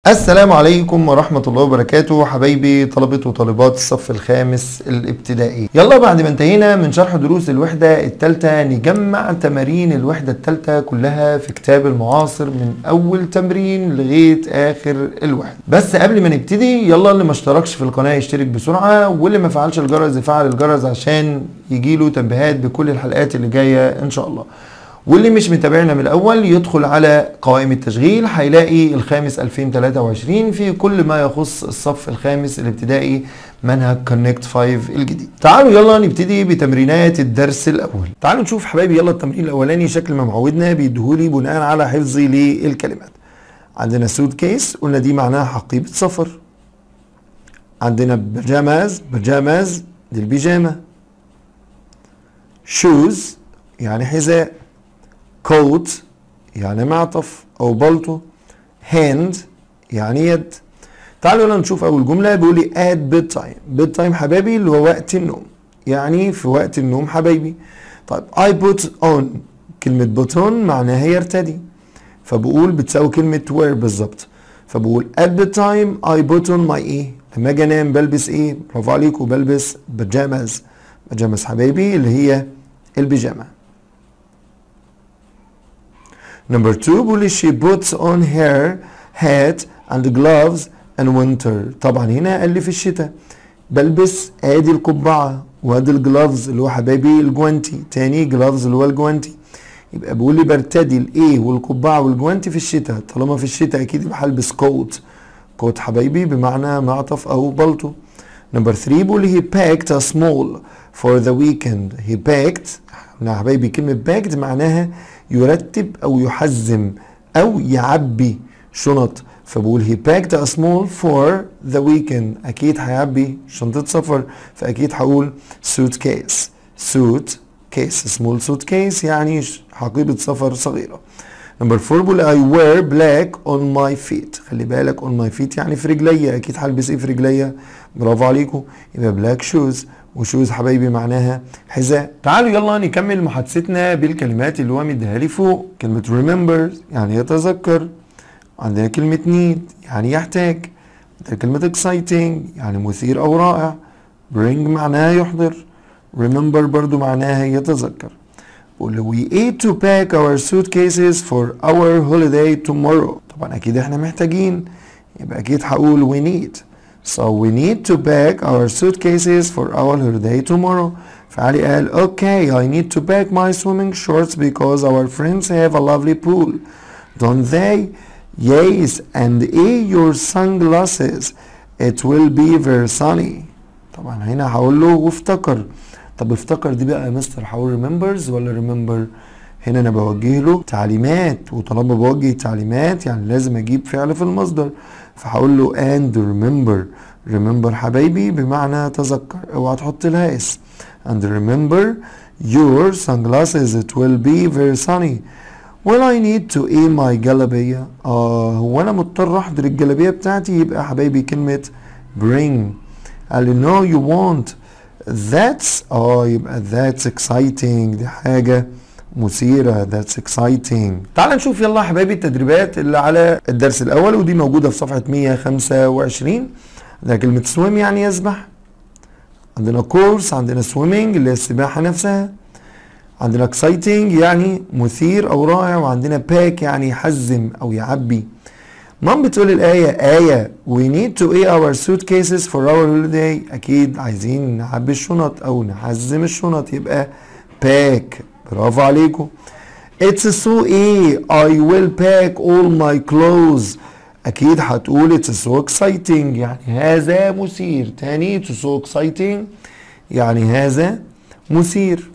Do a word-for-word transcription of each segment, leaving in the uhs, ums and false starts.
السلام عليكم ورحمة الله وبركاته حبايبي طلبة وطالبات الصف الخامس الابتدائي. يلا بعد ما انتهينا من شرح دروس الوحدة التالتة نجمع تمارين الوحدة التالتة كلها في كتاب المعاصر من أول تمرين لغاية آخر الوحدة. بس قبل ما نبتدي يلا اللي ما اشتركش في القناة يشترك بسرعة، واللي ما فعلش الجرس يفعل الجرس عشان يجيله تنبيهات بكل الحلقات اللي جاية إن شاء الله. واللي مش متابعنا من الاول يدخل على قوائم التشغيل هيلاقي الخامس ألفين وتلاتة وعشرين في كل ما يخص الصف الخامس الابتدائي منهج كونكت خمسة الجديد. تعالوا يلا نبتدي بتمرينات الدرس الاول. تعالوا نشوف حبايبي يلا التمرين الاولاني شكل ما معودنا بيديهولي بناء على حفظي للكلمات. عندنا سوت كيس قلنا دي معناها حقيبة سفر. عندنا بيجاماز، بيجاماز دي البيجامة. شوز يعني حذاء. كوت يعني معطف او بلطو. هاند يعني يد. تعالوا يلا نشوف اول جمله بيقول لي at bedtime. bedtime حبايبي اللي هو وقت النوم، يعني في وقت النوم حبايبي. طيب I put on، كلمه put on معناها يرتدي، فبقول بتساوي كلمه wear بالظبط، فبقول at bedtime I put on my ايه، لما اجي انام بلبس ايه؟ برافو عليكم بلبس بيجاماز. بيجاماز حبايبي اللي هي البيجامه. Number two بيقول she puts on her hat and gloves in winter. طبعا هنا قال لي في الشتاء بلبس ادي القبعه وادي الجلافز اللي هو حبايبي الجوانتي، تاني جلافز اللي هو الجوانتي، يبقى بيقول لي برتدي الايه والقبعه والجوانتي في الشتاء. طالما في الشتاء اكيد يبقى هلبس كوت. كوت حبايبي بمعنى معطف او بلطو. Number three بيقول لي he packed a small for the weekend. he packed يا حبايبي كلمه packed معناها يرتب او يحزم او يعبي شنط، فبقول he packed a small for the weekend. اكيد هيعبي شنطة سفر، فاكيد هقول suitcase. suitcase small suitcase يعني حقيبة سفر صغيرة. نمبر فور بقول I wear black on my feet. خلي بالك on my feet يعني في رجليا، اكيد هلبس ايه في رجليا؟ برافو عليكم يبقى black shoes. وشوز حبايبي معناها حذاء. تعالوا يلا نكمل محادثتنا بالكلمات اللي هو مديها لي فوق. كلمة remember يعني يتذكر. عندنا كلمة need يعني يحتاج. عندنا كلمة exciting يعني مثير أو رائع. bring معناها يحضر. remember برضو معناها يتذكر. بقول we need to pack our suitcases for our holiday tomorrow. طبعا أكيد احنا محتاجين، يبقى أكيد هقول we need. So we need to pack our suitcases for our holiday tomorrow. فعلي قال okay I need to pack my swimming shorts because our friends have a lovely pool. Don't they? Yes, and eh your sunglasses. It will be very sunny. طبعا هنا هقول له وافتكر. طب افتكر دي بقى يا مستر هقول remembers ولا remember؟ هنا انا بوجه له تعليمات، وطالما بوجه تعليمات يعني لازم اجيب فعل في المصدر، فهقول له and remember. remember حبايبي بمعنى تذكر، اوعى تحط لها اس. and remember your sunglasses it will be very sunny. well I need to eat my جلابية. اه هو انا مضطر احضر الجلابية بتاعتي، يبقى حبايبي كلمة bring. قال لي no you won't. that's اه يبقى that's exciting دي حاجة مثيرة. that's exciting. تعال نشوف يلا حبايبي التدريبات اللي على الدرس الأول، ودي موجودة في صفحة مية وخمسة وعشرين. عندنا كلمة swim يعني يسبح. عندنا course عندنا swimming اللي هي السباحة نفسها. عندنا exciting يعني مثير أو رائع. وعندنا pack يعني يحزم أو يعبي. مام بتقول الآية آية we need to eat our suitcases for our holiday. أكيد عايزين نعبي الشنط أو نحزم الشنط، يبقى pack. برافو عليكم. It's so ايه I will pack all my clothes. أكيد هتقول it's so exciting يعني هذا مثير. تاني it's so exciting يعني هذا مثير.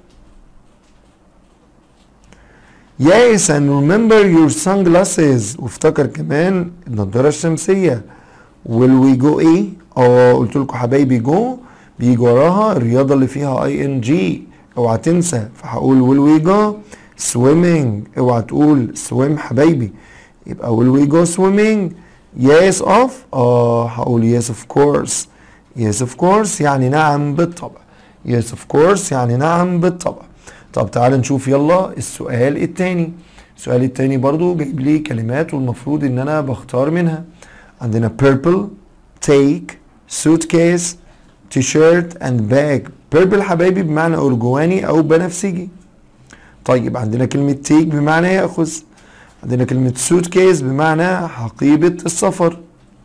Yes and remember your sunglasses. وافتكر كمان النضارة الشمسية. will we go ايه؟ اه قلت لكم حبايبي جو بيجي وراها الرياضة اللي فيها اي ان جي، اوعى تنسى، فهقول will we go swimming. اوعى تقول swim حبايبي، يبقى will we go swimming. yes of اه هقول yes of course. yes of course يعني نعم بالطبع. yes of course يعني نعم بالطبع. طب تعال نشوف يلا السؤال التاني. السؤال التاني برضو جايب لي كلمات والمفروض ان انا بختار منها. عندنا purple take suitcase t-shirt and bag. purple حبايبي بمعنى أرجواني أو بنفسجي. طيب عندنا كلمة take بمعنى يأخذ. عندنا كلمة suitcase بمعنى حقيبة السفر.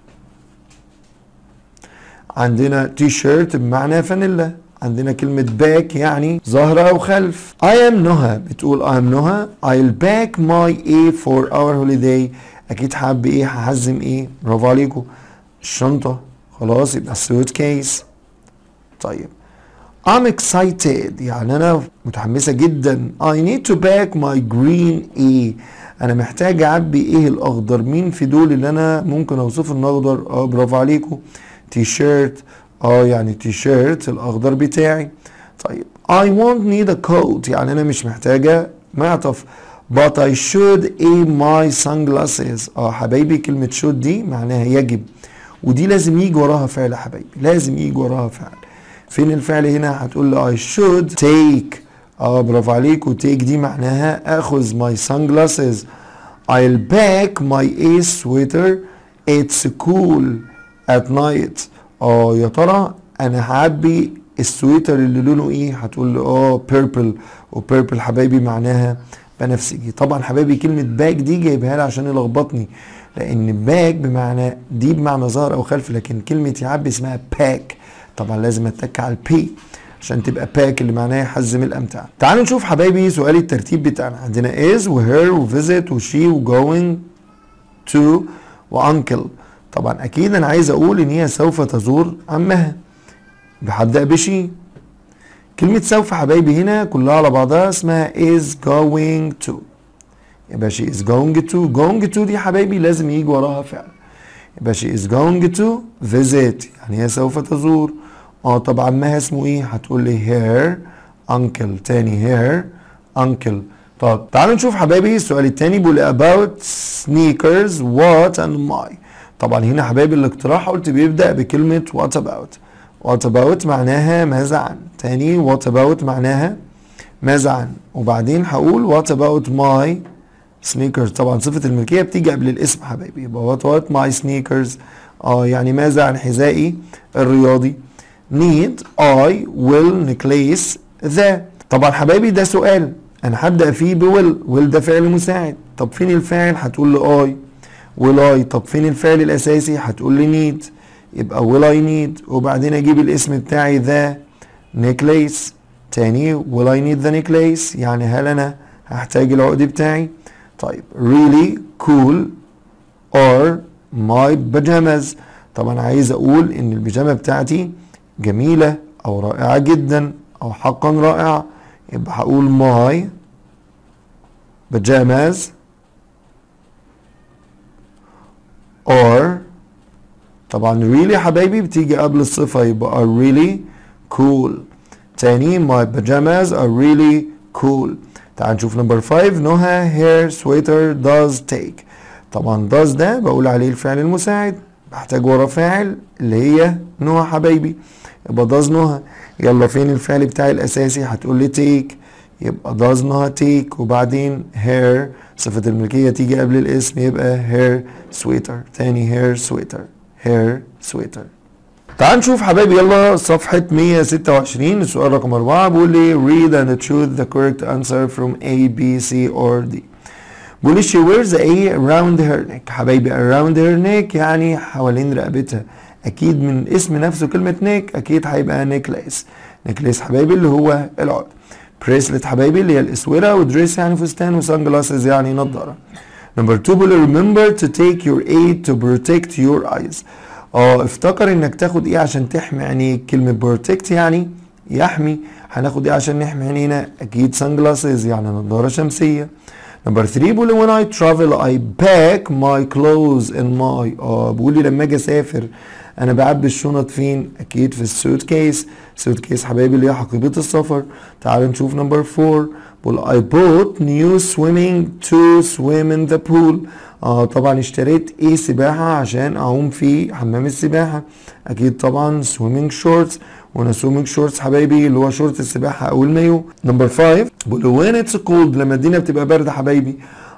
عندنا تي شيرت بمعنى فانيلا. عندنا كلمة باك يعني ظهر أو خلف. I am نهى بتقول I am نهى I'll pack my A for our holiday. أكيد حابب إيه؟ هحزم إيه؟ برافو عليكم الشنطة. خلاص يبقى suitcase. طيب I'm excited يعني أنا متحمسة جدا. I need to pack my green A. أنا محتاج أعبي إيه الأخضر؟ مين في دول اللي أنا ممكن أوصف إنه أخضر؟ أه برافو عليكم تي شيرت. اه يعني تي شيرت الاخضر بتاعي. طيب I won't need a coat يعني انا مش محتاجة معطف. but I should aim my sunglasses. اه حبايبي كلمة should دي معناها يجب، ودي لازم يجي وراها فعل يا حبايبي، لازم يجي وراها فعل. فين الفعل هنا؟ هتقول لي I should take. اه برافو عليكم take دي معناها اخذ my sunglasses. I'll pack my A sweater it's cool at night. اه يا ترى انا هعبي السويتر اللي لونه ايه؟ هتقول لي اه بيربل، وبيربل حبايبي معناها بنفسجي. طبعا حبايبي كلمه باك دي جايبها لي عشان يلخبطني، لان باك بمعنى دي بمعنى ظهر او خلف، لكن كلمه يعبي اسمها باك. طبعا لازم اتك على البي عشان تبقى باك اللي معناها يحزم الامتعه. تعالوا نشوف حبايبي سؤال الترتيب بتاعنا. عندنا از وهير وفيزيت وشي وجوينج تو وانكل. طبعا اكيد انا عايز اقول ان هي سوف تزور عمها، بحدق بشي. كلمة سوف حبايبي هنا كلها على بعضها اسمها is going to. يبقى she is going to. going to دي حبايبي لازم يجي وراها فعل. يبقى she is going to visit يعني هي سوف تزور. اه طب عمها اسمه ايه؟ هتقول لي her uncle. تاني her uncle. طب تعالوا نشوف حبايبي السؤال التاني بيقول about sneakers what and my. طبعا هنا حبايبي الاقتراح قلت بيبدأ بكلمة what about. what about معناها ماذا عن. تاني what about معناها ماذا عن، وبعدين هقول what about my sneakers. طبعا صفة الملكية بتيجي قبل الاسم حبايبي، يبقى what about my sneakers اه يعني ماذا عن حذائي الرياضي. need I will necklace the. طبعا حبايبي ده سؤال انا هبدأ فيه بويل. ويل ده فعل مساعد. طب فين الفاعل؟ هتقول لي I will I. طب فين الفعل الاساسي؟ هتقول لي need. يبقى will I need وبعدين اجيب الاسم بتاعي the necklace. تاني will I need the necklace يعني هل انا هحتاج العقد بتاعي. طيب really cool or my pajamas. طبعا عايز اقول ان البيجامه بتاعتي جميله او رائعه جدا او حقا رائعه، يبقى هقول my pajamas or. طبعا really حبايبي بتيجي قبل الصفة يبقى are really cool. تاني my pajamas are really cool. تعال نشوف نمبر خمسة. نهى hair sweater does take. طبعا does ده بقول عليه الفعل المساعد، بحتاج ورا فاعل اللي هي نهى حبايبي، يبقى does نهى. يلا فين الفعل بتاعي الأساسي؟ هتقول لي take، يبقى does نهى take وبعدين hair صفة الملكية تيجي قبل الاسم يبقى hair sweater. تاني hair sweater hair sweater. تعال نشوف حبايبي يلا صفحة مية وستة وعشرين السؤال رقم أربعة بيقول لي read and choose the correct answer from A, B, C or D. بيقول لي she wears a around her neck. حبايبي around her neck يعني حوالين رقبتها، أكيد من اسم نفسه كلمة neck أكيد هيبقى necklace. necklace حبايبي اللي هو العقد. bracelet حبايبي اللي هي الأسورة، ودريس يعني فستان، وسان جلاسز يعني نظارة. نمبر اتنين بيقول remember to take your aid to protect your eyes. اه افتكر انك تاخد ايه عشان تحمي عينيك. كلمة protect يعني يحمي، هناخد ايه عشان نحمي عينينا؟ اكيد سان جلاسز يعني نظارة شمسية. نمبر تلاتة بيقول when I travel I pack my clothes in my. اه بيقول لي لما اجي اسافر انا بعبي الشنط فين؟ اكيد في السوت كيس. سوت كيس حبايبي اللي هي حقيبة السفر. تعالوا نشوف نمبر أربعة بيقول I bought new swimming to swim in the pool. اه طبعا اشتريت ايه سباحة عشان اعوم في حمام السباحة، اكيد طبعا swimming shorts. وانا swimming shorts حبايبي اللي هو شورت السباحة او المايو. نمبر خمسة بيقول when it's cold لما الدنيا بتبقى باردة حبايبي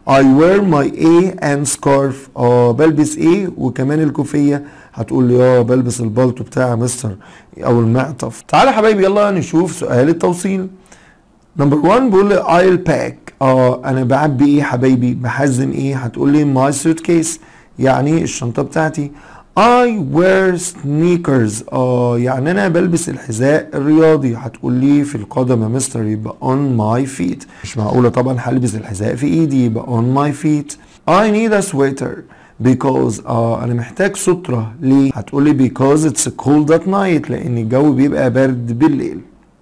I wear my A and scarf. اه بلبس ايه وكمان الكوفية. هتقول لي اه بلبس البلطو بتاع مستر او المعطف. تعالى يا حبايبي يلا نشوف سؤال التوصيل. نمبر واحد بيقول لي I'll pack. اه انا بعبي ايه حبايبي؟ بحزم ايه؟ هتقول لي my suitcase يعني الشنطة بتاعتي. I wear sneakers. اه يعني انا بلبس الحذاء الرياضي. هتقول لي في القدم يا مستر يبقى on my feet. مش معقولة طبعا هلبس الحذاء في ايدي يبقى on my feet. I need a sweater because اه انا محتاج سترة. ليه؟ هتقول لي because it's cold at night لان الجو بيبقى برد بالليل.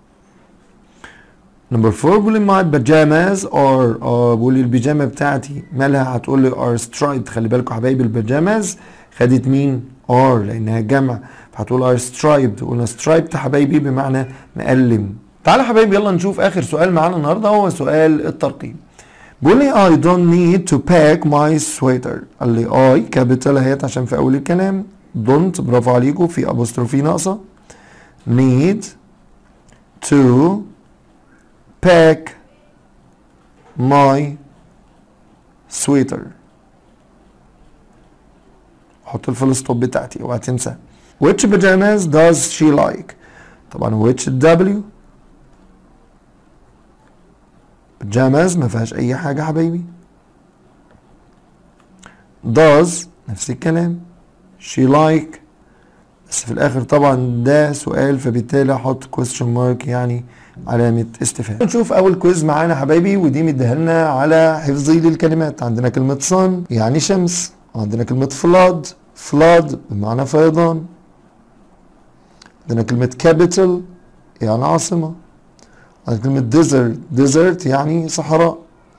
نمبر أربعة بيقول لي my pajamas are اه بيقول لي البيجامه بتاعتي مالها؟ هتقول لي are striped. خلي بالكم حبايبي البيجاماز خدت مين؟ are لانها جمع فهتقول are striped. قلنا striped حبايبي بمعنى مقلم. تعالى حبايبي يلا نشوف اخر سؤال معانا النهارده هو سؤال الترقيم. بيقول لي I don't need to pack my sweater. قال لي I كابيتال اهيت عشان في اول الكلام. don't برافو عليكم في ابوستروفي ناقصه. need to pack my sweater. حط الفول ستوب بتاعتي اوعى تنسى. which pajamas does she like؟ طبعا which W pajamas ما فيهاش اي حاجه حبايبي. does نفس الكلام. she like بس في الاخر طبعا ده سؤال فبالتالي احط question mark يعني علامة استفهام. نشوف أول كويز معانا حبايبي ودي مديها لنا على حفظي للكلمات. عندنا كلمة sun يعني شمس. عندنا كلمة flood flood بمعنى فيضان. عندنا كلمة capital يعني عاصمة. عندنا كلمة desert desert يعني صحراء.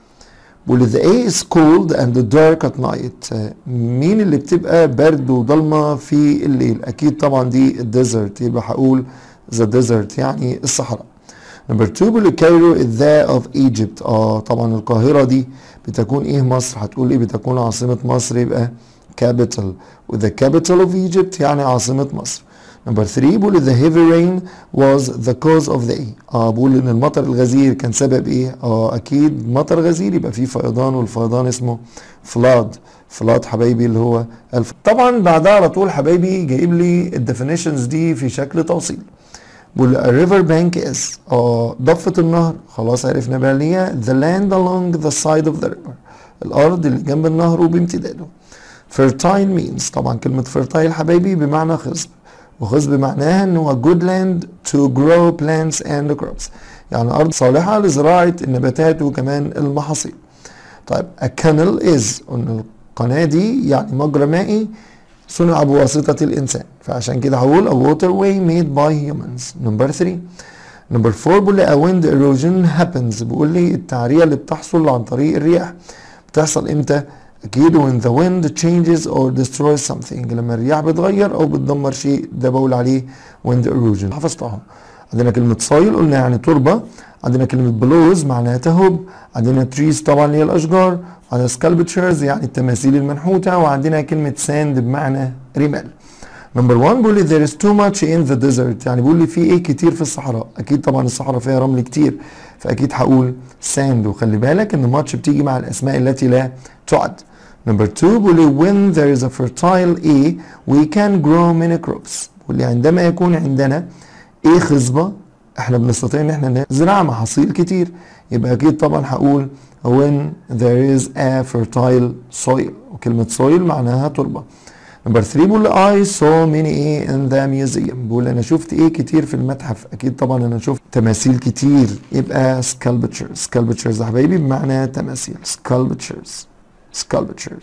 بقول the air is cold and dark at night. مين اللي بتبقى برد وضلمة في الليل؟ أكيد طبعا دي desert يبقى هقول the desert يعني الصحراء. نمبر اتنين بيقول كايرو is the of Egypt. اه طبعا القاهرة دي بتكون ايه مصر؟ هتقول ايه بتكون عاصمة مصر يبقى capital. وذا capital of Egypt يعني عاصمة مصر. نمبر تلاتة بيقول the heavy rain was the cause of the ايه؟ اه بقول ان المطر الغزير كان سبب ايه؟ اه اكيد مطر غزير يبقى فيه فيضان والفيضان اسمه flood. flood حبايبي اللي هو الف. طبعا بعدها على طول حبايبي جايب لي الديفينيشنز دي في شكل توصيل. بقول a river bank is اه ضفة النهر. خلاص عرفنا بقى اللي هي the land along the side of the river الارض اللي جنب النهر وبامتداده. fertile means طبعا كلمة fertile حبايبي بمعنى خصب وخصب معناها ان هو good land to grow plants and crops يعني ارض صالحة لزراعة النباتات وكمان المحاصيل. طيب a canal is قلنا القناة دي يعني مجرى مائي صنع بواسطة الإنسان فعشان كده هقول a waterway made by humans. نمبر تلاتة. نمبر أربعة بيقول لي a wind erosion happens. بيقول لي التعرية اللي بتحصل عن طريق الرياح بتحصل امتى؟ أكيد when the wind changes or destroys something لما الرياح بتغير أو بتدمر شيء ده بقول عليه wind erosion. حفظتها. عندنا كلمة soil قلنا يعني تربة. عندنا كلمة blows معناها تهب. عندنا trees طبعا اللي هي الأشجار. عندنا sculptures يعني التماثيل المنحوتة. وعندنا كلمة sand بمعنى رمال. نمبر واحد بيقول لي there is too much in the desert يعني بيقول لي في ايه كتير في الصحراء. اكيد طبعا الصحراء فيها رمل كتير فاكيد هقول sand. وخلي بالك ان much بتيجي مع الاسماء التي لا تعد. نمبر اتنين بيقول لي when there is a fertile A we can grow many crops. بيقول لي عندما يكون عندنا ايه خصبة احنا بنستطيع ان احنا نزرع محاصيل كتير يبقى اكيد طبعا هقول when there is a fertile soil وكلمة soil معناها تربة. نمبر تلاتة بيقول I saw many ايه in the museum. بيقول انا شفت ايه كتير في المتحف. اكيد طبعا انا شفت تماثيل كتير يبقى sculptures. sculptures يا حبايبي بمعنى تماثيل. sculptures sculptures.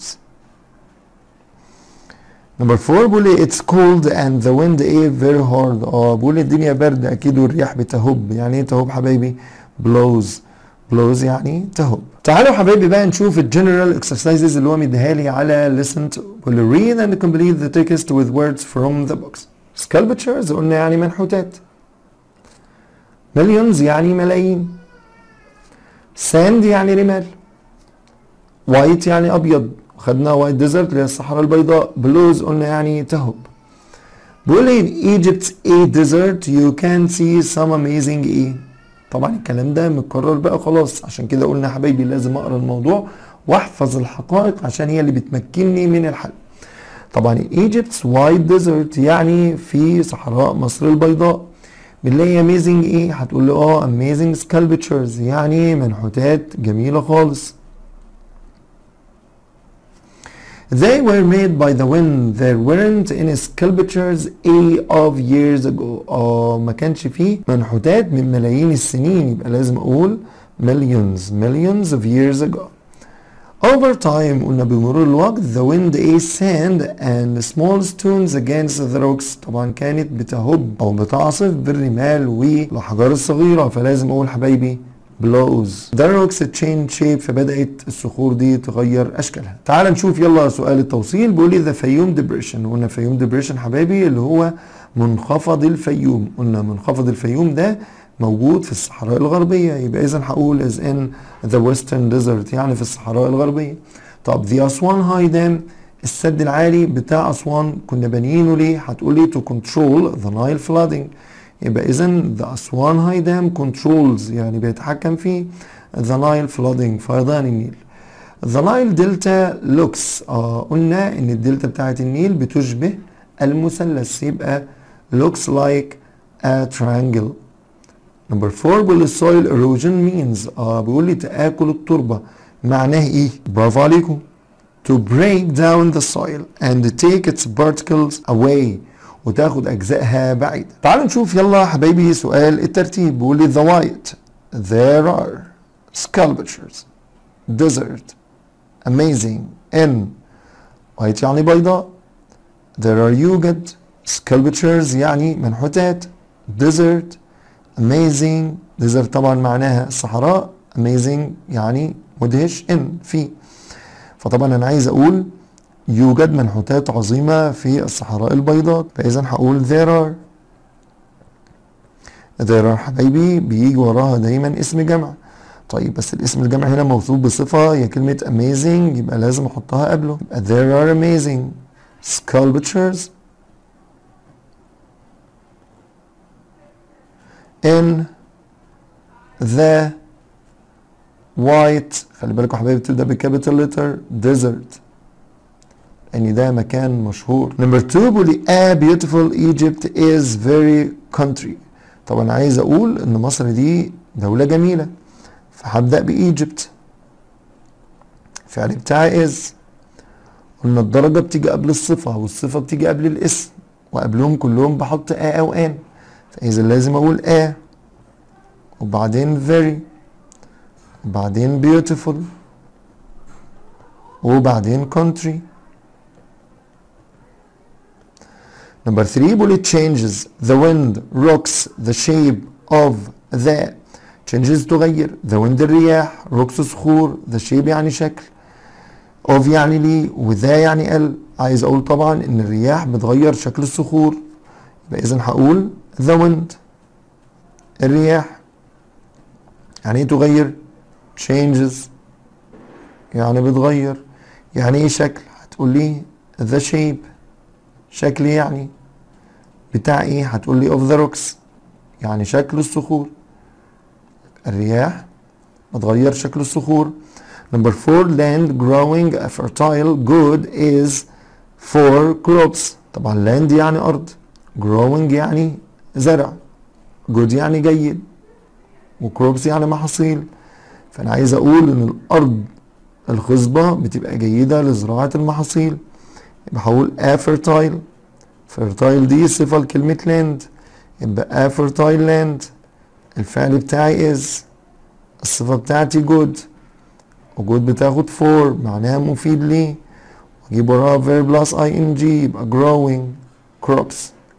نمبر أربعة بيقول لي it's cold and the wind ايه very hard. اه بيقول لي الدنيا برد اكيد والرياح بتهب. يعني ايه تهب حبايبي؟ blows blows يعني تهب. تعالوا حبايبي بقى نشوف الجنرال اكسرسايزز اللي هو مديها لي على listen to. بيقول لي read and complete the text with words from the books. sculptures قلنا يعني منحوتات. millions يعني ملايين. sand يعني رمال. white يعني ابيض خدنا وايت ديزرت اللي هي الصحراء البيضاء. بلوز قلنا يعني تهب. بيقول لي in Egypt's a desert you can see some amazing ايه. طبعا الكلام ده متكرر بقى خلاص عشان كده قلنا يا حبايبي لازم اقرا الموضوع واحفظ الحقائق عشان هي اللي بتمكنني من الحل. طبعا Egypt's white desert يعني في صحراء مصر البيضاء. بنلاقي amazing ايه؟ هتقول لي اه amazing sculptures يعني منحوتات جميلة خالص. They were made by the wind. There weren't any sculptures a of years ago. اه ما كانش فيه منحوتات من ملايين السنين، يبقى لازم اقول millions millions of years ago. Over time قلنا بمرور الوقت the wind is sand and small stones against the rocks. طبعا كانت بتهب او بتعصف بالرمال والاحجار الصغيرة، فلازم اقول حبايبي blows. The rocks change shape. فبدأت الصخور دي تغير اشكالها. تعال نشوف يلا سؤال التوصيل. بيقول لي the فيوم depression. قلنا فيوم depression حبايبي اللي هو منخفض الفيوم. قلنا منخفض الفيوم ده موجود في الصحراء الغربية، يبقى إذا هقول is in the western desert يعني في الصحراء الغربية. طب the أسوان هاي دام السد العالي بتاع أسوان كنا بانيينه ليه؟ هتقول لي to control the Nile flooding. يبقى إذا the أسوان هاي دام controls يعني بيتحكم في the Nile flooding فيضان النيل. the Nile delta looks آه قلنا إن الدلتا بتاعت النيل بتشبه المثلث، يبقى looks like a triangle. نمبر فور بيقول soil erosion means اه بيقول لي تآكل التربة. معناه ايه؟ برافو عليكم. to break down the soil and take its particles away. وتاخد اجزائها بعيد. تعالوا نشوف يلا حبايبي سؤال الترتيب. بيقول لي the white there are sculptures desert amazing in white يعني بيضاء. there are يوجد sculptures يعني منحوتات. desert amazing desert طبعا معناها الصحراء. amazing يعني مدهش ان في. فطبعا انا عايز اقول يوجد منحوتات عظيمة في الصحراء البيضاء، فاذا هقول there are. there are حبايبي بيجي وراها دايما اسم جمع. طيب بس الاسم الجمع هنا موصوف بصفة هي كلمة amazing، يبقى لازم احطها قبله. يبقى there are amazing sculptures in the white. خلي بالكوا حبايبي بتبدأ بكابيتال لتر desert لأن ده مكان مشهور. نمبر اتنين بيقول لي a beautiful Egypt is very country. طبعا عايز أقول إن مصر دي دولة جميلة، فهبدأ بإيجيبت. الفعل بتاعي is. قلنا الدرجة بتيجي قبل الصفة والصفة بتيجي قبل الاسم، وقبلهم كلهم بحط a أو an، فإذا لازم أقول a وبعدين very وبعدين beautiful وبعدين country. Number three بيقول it changes the wind rocks the shape of the. changes تغير the wind الرياح rocks صخور the shape يعني شكل of يعني ليه وذا يعني ال. عايز اقول طبعا ان الرياح بتغير شكل الصخور، يبقى اذا هقول the wind الرياح. يعني ايه تغير؟ changes يعني بتغير. يعني ايه شكل؟ هتقول لي the shape شكل يعني بتاع ايه؟ هتقول لي of the rocks يعني شكل الصخور. الرياح بتغير شكل الصخور. Number four land growing a fertile good is for crops. طبعا land يعني أرض، growing يعني زرع، good يعني جيد، وcrops يعني محاصيل. فأنا عايز أقول إن الأرض الخصبة بتبقى جيدة لزراعة المحاصيل، يبقى هقول a fertile. fertile دي صفة لكلمة land، يبقى a fertile land. الفعل بتاعي is، الصفة بتاعتي good، وجود بتاخد for معناها مفيد ليه، واجيب وراها verb plus ing يبقى growing crops.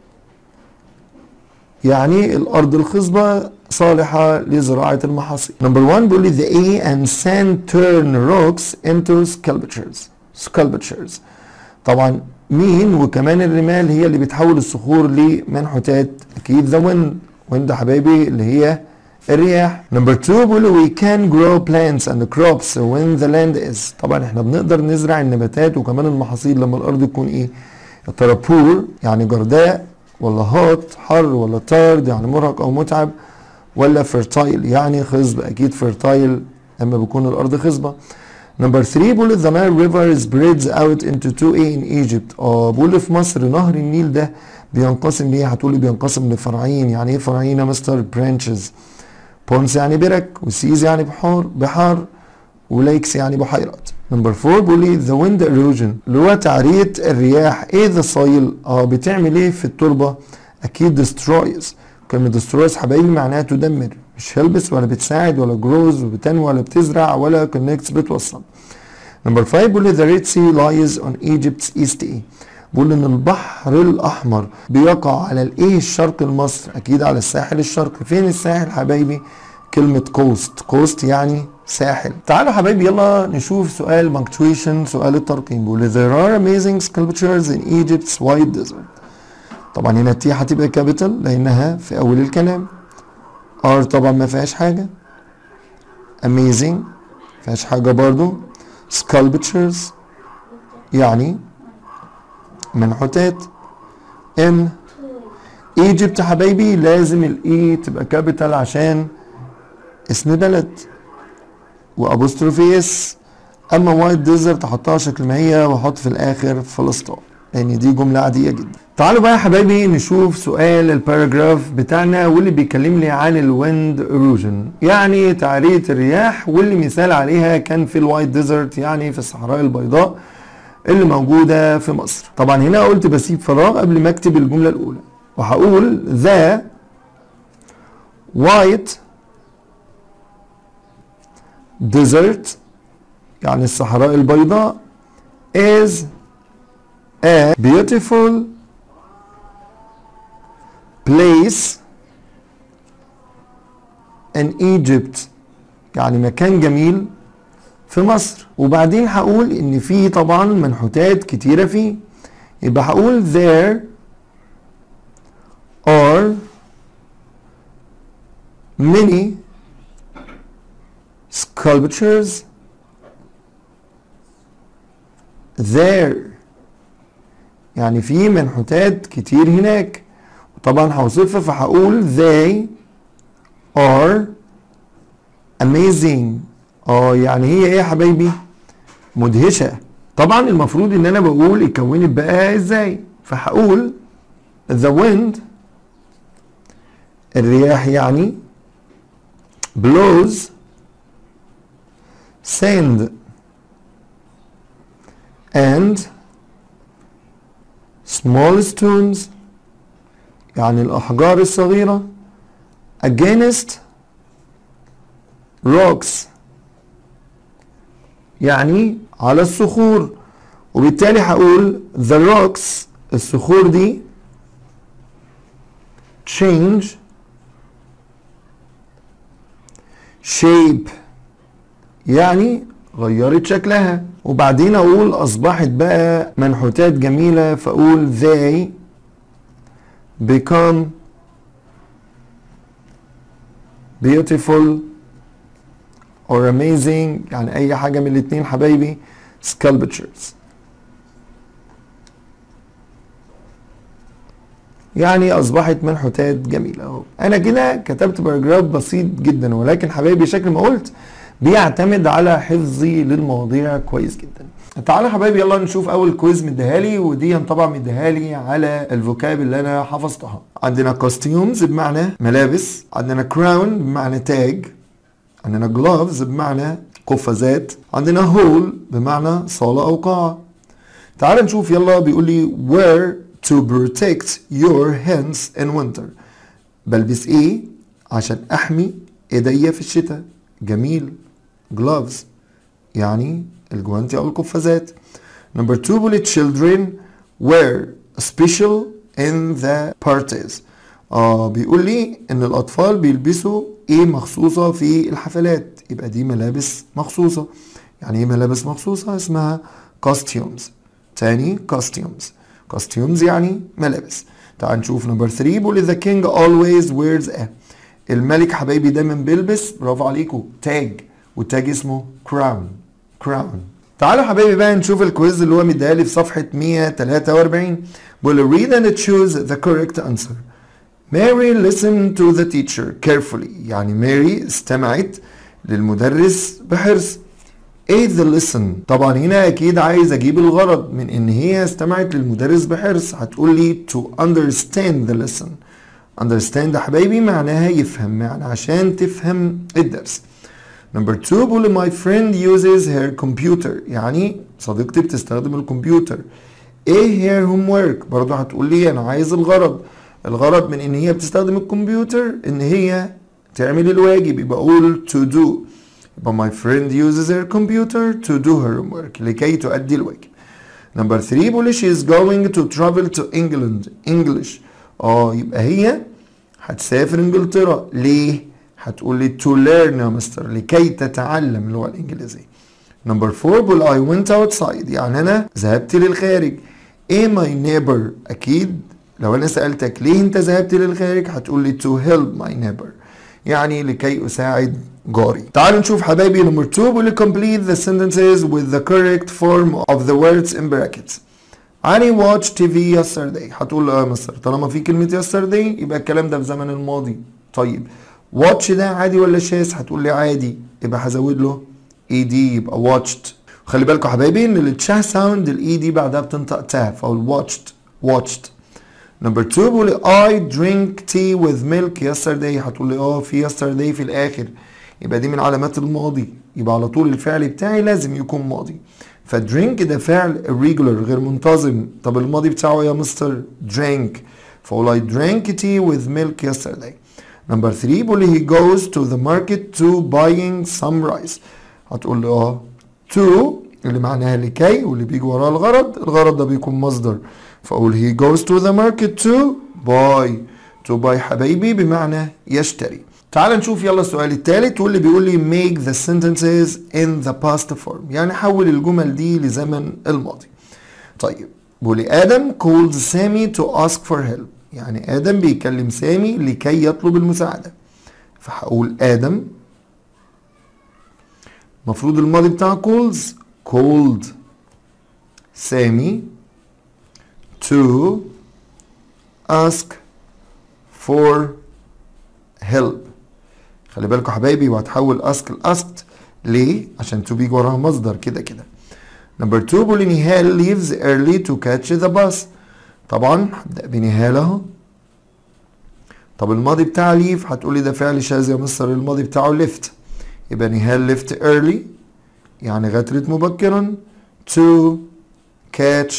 يعني الأرض الخصبة صالحة لزراعة المحاصيل. نمبر واحد بيقول لي the A and sand turn rocks into sculptures. sculptures طبعا مين وكمان الرمال هي اللي بتحول الصخور لمنحوتات. أكيد the wind. wind حبايبي اللي هي الرياح. نمبر اتنين بيقولوا we can grow plants and crops when the land is. طبعا احنا بنقدر نزرع النباتات وكمان المحاصيل لما الارض تكون ايه؟ يا ترى poor يعني جرداء، ولا hot حر، ولا tired يعني مرهق او متعب، ولا fertile يعني خصب. اكيد fertile لما بيكون الارض خصبه. نمبر ثلاثة بيقول the Nile river spreads out into two A in Egypt. اه بيقول في مصر نهر النيل ده بينقسم ليه؟ هتقولي بينقسم لفرعين. يعني ايه فرعين يا مستر؟ برانشز. بونس يعني برك، وسيز يعني بحار بحار، وليكس يعني بحيرات. نمبر أربعة بيقول لي the wind erosion اللي هو تعرية الرياح. ايه the soil؟ اه بتعمل ايه في التربة؟ اكيد destroys. كلمة destroys حبايبي معناها تدمر، مش helps ولا بتساعد ولا grows وبتنمو ولا بتزرع ولا connects بتوصل. نمبر خمسة بيقول لي the Red Sea lies on Egypt's east ايه؟ بيقول ان البحر الاحمر بيقع على الايه الشرق لمصر؟ اكيد على الساحل الشرقي. فين الساحل حبايبي؟ كلمة coast. coast يعني ساحل. تعالوا حبايبي يلا نشوف سؤال punctuation، سؤال الترقيم. بيقول there are amazing sculptures in Egypt's white desert. طبعا هنا التي هتبقى كابيتال لانها في اول الكلام. ار طبعا ما فيهاش حاجة. amazing ما فيهاش حاجة برضو. sculptures يعني منحوتات. ان ايجيبت حبايبي لازم الاي تبقى كابيتال عشان اسم بلد وابوستروفي اس. اما وايت ديزرت احطها شكل ما هي واحط في الاخر فلسطين لان يعني دي جمله عاديه جدا. تعالوا بقى يا حبايبي نشوف سؤال الباراجراف بتاعنا واللي بيكلم لي عن الويند ايروجن، يعني تعريه الرياح، واللي مثال عليها كان في الوايت ديزرت يعني في الصحراء البيضاء اللي موجوده في مصر. طبعا هنا قلت بسيب فراغ قبل ما اكتب الجمله الاولى، وهقول ذا وايت desert يعني الصحراء البيضاء is a beautiful place in Egypt يعني مكان جميل في مصر. وبعدين هقول ان في طبعا منحوتات كتيرة فيه، يبقى هقول there are many sculptures there يعني في منحوتات كتير هناك. طبعا هوصفها فهقول they are amazing. اه يعني هي ايه يا حبايبي؟ مدهشة. طبعا المفروض ان انا بقول اتكونت بقى ازاي، فهقول the wind الرياح يعني blows sand and small stones يعني الأحجار الصغيرة against rocks يعني على الصخور. وبالتالي هقول the rocks الصخور دي change shape يعني غيرت شكلها. وبعدين اقول اصبحت بقى منحوتات جميلة، فاقول they become beautiful or amazing يعني اي حاجة من الاتنين حبايبي sculptures يعني اصبحت منحوتات جميلة. اهو انا كده كتبت باراجراف بسيط جدا، ولكن حبايبي شكل ما قلت بيعتمد على حفظي للمواضيع كويس جدا. تعالوا حبايبي يلا نشوف اول كويز مديهالي، ودي طبعا مديهالي على الفوكاب اللي انا حفظتها. عندنا كوستيومز بمعنى ملابس، عندنا كراون بمعنى تاج، عندنا جلوفز بمعنى قفازات، عندنا هول بمعنى صالة او قاعة. تعال نشوف يلا. بيقول لي wear to protect your hands in winter. بلبس ايه عشان احمي ايديا في الشتاء؟ جميل. gloves يعني الجوانتي او القفازات. number two بيقول children wear special in the parties. اه بيقول لي ان الاطفال بيلبسوا ايه مخصوصة في الحفلات، يبقى دي ملابس مخصوصة. يعني ايه ملابس مخصوصة؟ اسمها costumes. تاني costumes. costumes يعني ملابس. تعال نشوف number three بيقول لي the king always wears a. الملك حبايبي دايما بيلبس، برافو عليكم، تاج، والتاج اسمه كراون. كراون. تعالوا حبايبي بقى نشوف الكويز اللي هو مديهالي في صفحة مية وتلاتة وأربعين. بيقول read and choose the correct answer. Mary listened to the teacher carefully. يعني ماري استمعت للمدرس بحرص. ate the lesson. طبعا هنا اكيد عايز اجيب الغرض من ان هي استمعت للمدرس بحرص. هتقول لي to understand the lesson. understand يا حبايبي معناها يفهم، يعني عشان تفهم الدرس. number two بقول my friend uses her computer، يعني صديقتي بتستخدم الكمبيوتر. ايه her homework؟ برضه هتقول لي انا عايز الغرض. الغرض من ان هي بتستخدم الكمبيوتر ان هي تعمل الواجب، يبقى اقول to do. يبقى my friend uses her computer to do her homework، لكي تؤدي الواجب. number three بقول she is going to travel to England. English، اه يبقى هي هتسافر انجلترا. ليه؟ هتقول لي to learn يا مستر، لكي تتعلم اللغة الإنجليزية. number four بقول I went outside، يعني أنا ذهبت للخارج. ايه my neighbor؟ أكيد لو أنا سألتك ليه أنت ذهبت للخارج هتقول لي to help my neighbor، يعني لكي أساعد جاري. تعالوا نشوف حبايبي number two بقول complete the sentences with the correct form of the words in brackets. علي watched تي في yesterday. هتقول له اه يا مستر طالما في كلمة yesterday يبقى الكلام ده في زمن الماضي. طيب watch ده عادي ولا شاذ؟ هتقول لي عادي، يبقى هزود له اي دي يبقى watched. وخلي بالكم حبايبي ان التشا ساوند الاي دي بعدها بتنطق تا، فاقول watched watched. number two بقول I drink tea with milk yesterday. هتقول لي اه في yesterday في الاخر، يبقى دي من علامات الماضي، يبقى على طول الفعل بتاعي لازم يكون ماضي. فدرينك ده فعل irregular غير منتظم. طب الماضي بتاعه يا مستر drink، فاقول I drank tea with milk yesterday. number three بقول he goes to the market to buying some rice. هتقول لي اه to اللي معناها لكي واللي بيجي وراه الغرض، الغرض ده بيكون مصدر، فاقول he goes to the market to buy. to buy حبايبي بمعنى يشتري. تعال نشوف يلا السؤال الثالث واللي بيقول لي make the sentences in the past form، يعني حول الجمل دي لزمن الماضي. طيب بيقول لي آدم called سامي to ask for help، يعني آدم بيكلم سامي لكي يطلب المساعدة. فهقول آدم، المفروض الماضي بتاع calls called سامي to ask for help. خلي بالكم حبايبي وهتحول ask asked. ليه؟ عشان to بيجي وراها مصدر كده كده. number two بقول نهال leaves early to catch the bus. طبعا هبدأ بنهال اهو. طب الماضي بتاع leave هتقولي ده فعل شاذ يا مستر، الماضي بتاعه left، يبقى نهال left early يعني غادرت مبكرا to catch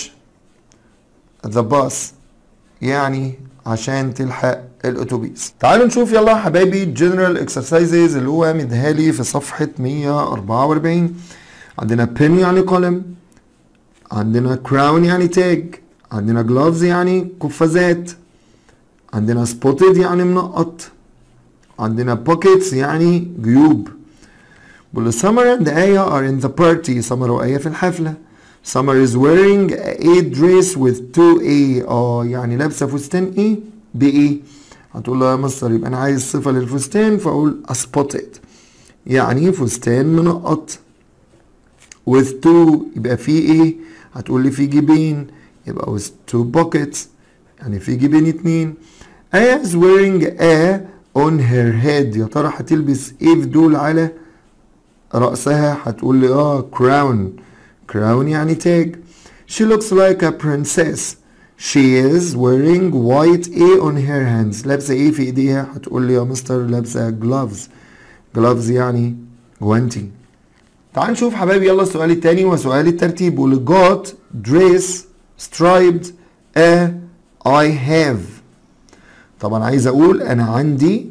the bus يعني عشان تلحق الاتوبيس. تعالوا نشوف يلا حبايبي general exercises اللي هو مديهالي في صفحة مية وأربعة وأربعين. عندنا pin يعني قلم، عندنا crown يعني تاج، عندنا gloves يعني قفازات، عندنا spotted يعني منقط، عندنا pockets يعني جيوب. بقول Summer and آية are in the party. سمر وآية في الحفلة. Summer is wearing a dress with two A. اه يعني لابسة فستان ايه بإيه؟ هتقول له يا مستر يبقى انا عايز صفة للفستان، فاقول spotted يعني فستان منقط. with two يبقى فيه ايه؟ هتقول لي فيه جيبين، يبقى with two pockets يعني فيه جيبين اتنين. آية is wearing a on her head. يا ترى هتلبس ايه في دول على رأسها؟ هتقول لي اه crown. crown يعني تاج. She looks like a princess. She is wearing white A on her hands. لابسة ايه في ايديها؟ هتقول لي يا مستر لابسة gloves. gloves يعني جوانتي. تعال نشوف حبايبي يلا السؤال التاني وسؤال الترتيب. بيقول got dress striped a I have. طبعا عايز اقول انا عندي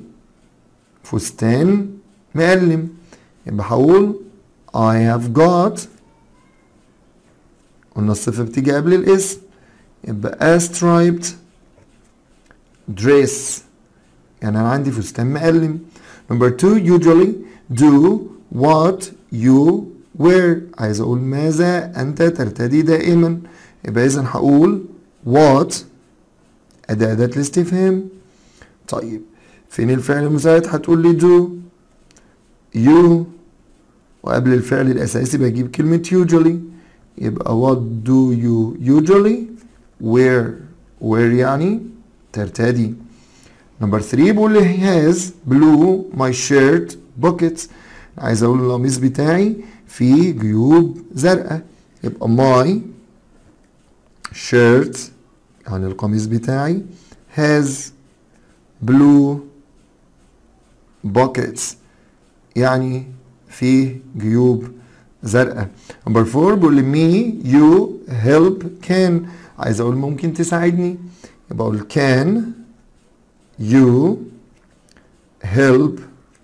فستان مقلم، يبقى هقول I have got، قلنا الصفة بتيجي قبل الاسم، يبقى a striped dress يعني انا عندي فستان مقلم. number two usually do what you wear. عايز اقول ماذا انت ترتدي دائما، يبقى اذا هقول what اداة اداة الاستفهام. طيب فين الفعل المساعد؟ هتقول لي do. you وقبل الفعل الاساسي بجيب كلمة usually، يبقى what do you usually wear. wear يعني ترتدي. number three بقول لي has blue my shirt pockets. عايز اقول القميص بتاعي فيه جيوب زرقاء، يبقى my shirt يعني القميص بتاعي has blue pockets يعني فيه جيوب زرقاء. نمبر فور بيقول لي me you help can، عايز اقول ممكن تساعدني، يبقى اقول can you help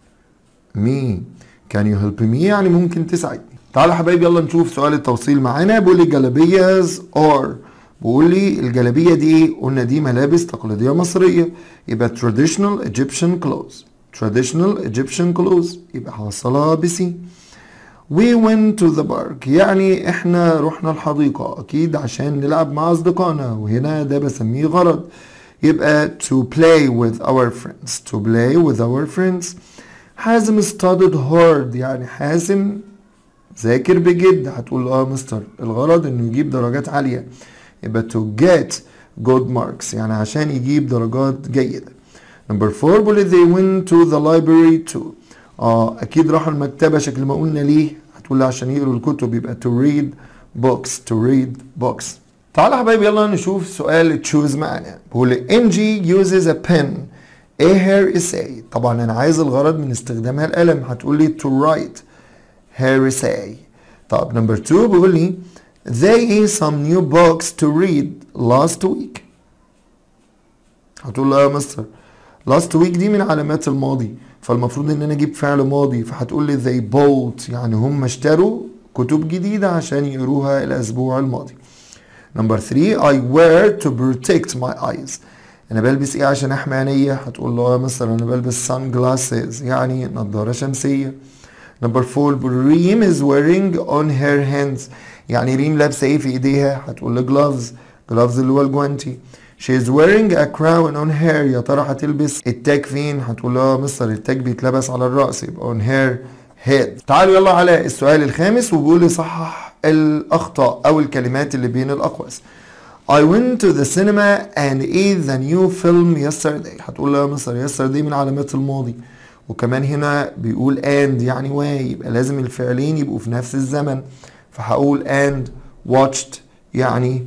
me. can you help me يعني ممكن تساعدني. تعالوا يا حبايبي يلا نشوف سؤال التوصيل معانا. بيقول لي جلابيز or، بيقول لي الجلابيه دي قلنا دي ملابس تقليديه مصريه، يبقى traditional Egyptian clothes. traditional Egyptian clothes يبقى هوصلها بسي. we went to the park يعني احنا رحنا الحديقه اكيد عشان نلعب مع اصدقائنا، وهنا ده بسميه غرض، يبقى to play with our friends. to play with our friends. حازم studied hard يعني حازم ذاكر بجد، هتقول اه مستر الغرض انه يجيب درجات عالية، يبقى to get good marks يعني عشان يجيب درجات جيدة. number four بيقول they went to the library too. اه اكيد راحوا المكتبة شكل ما قلنا ليه، هتقول لي عشان يقروا الكتب، يبقى to read books. to read books. تعالى يا حبايبي يلا نشوف سؤال تشوز معانا. بيقول انجي uses a pen a her essay. طبعا انا عايز الغرض من استخدامها القلم، هتقول لي to write her essay. طب نمبر two بيقول لي they ate some new books to read last week. هتقول له يا مستر last week دي من علامات الماضي، فالمفروض ان انا اجيب فعل ماضي، فهتقول لي they bought يعني هم اشتروا كتب جديدة عشان يقروها الاسبوع الماضي. نمبر three I wear to protect my eyes. انا بلبس ايه عشان احمي عينيا؟ هتقول له مثلا انا بلبس sun glasses يعني نظارة شمسية. نمبر four ريم is wearing on her hands يعني ريم لابسة ايه في ايديها؟ هتقول له gloves. gloves اللي هو الجوانتي. she is wearing a crown on her يا ترى هتلبس التاج فين؟ هتقول له مستر التاج بيتلبس على الرأس، يبقى on her head. تعالوا يلا على السؤال الخامس، وبيقول لي صحح الاخطاء او الكلمات اللي بين الاقواس. I went to the cinema and ate the new film yesterday. هتقول له يا مستر yesterday من علامات الماضي، وكمان هنا بيقول and يعني و، يبقى لازم الفعلين يبقوا في نفس الزمن، فهقول and watched يعني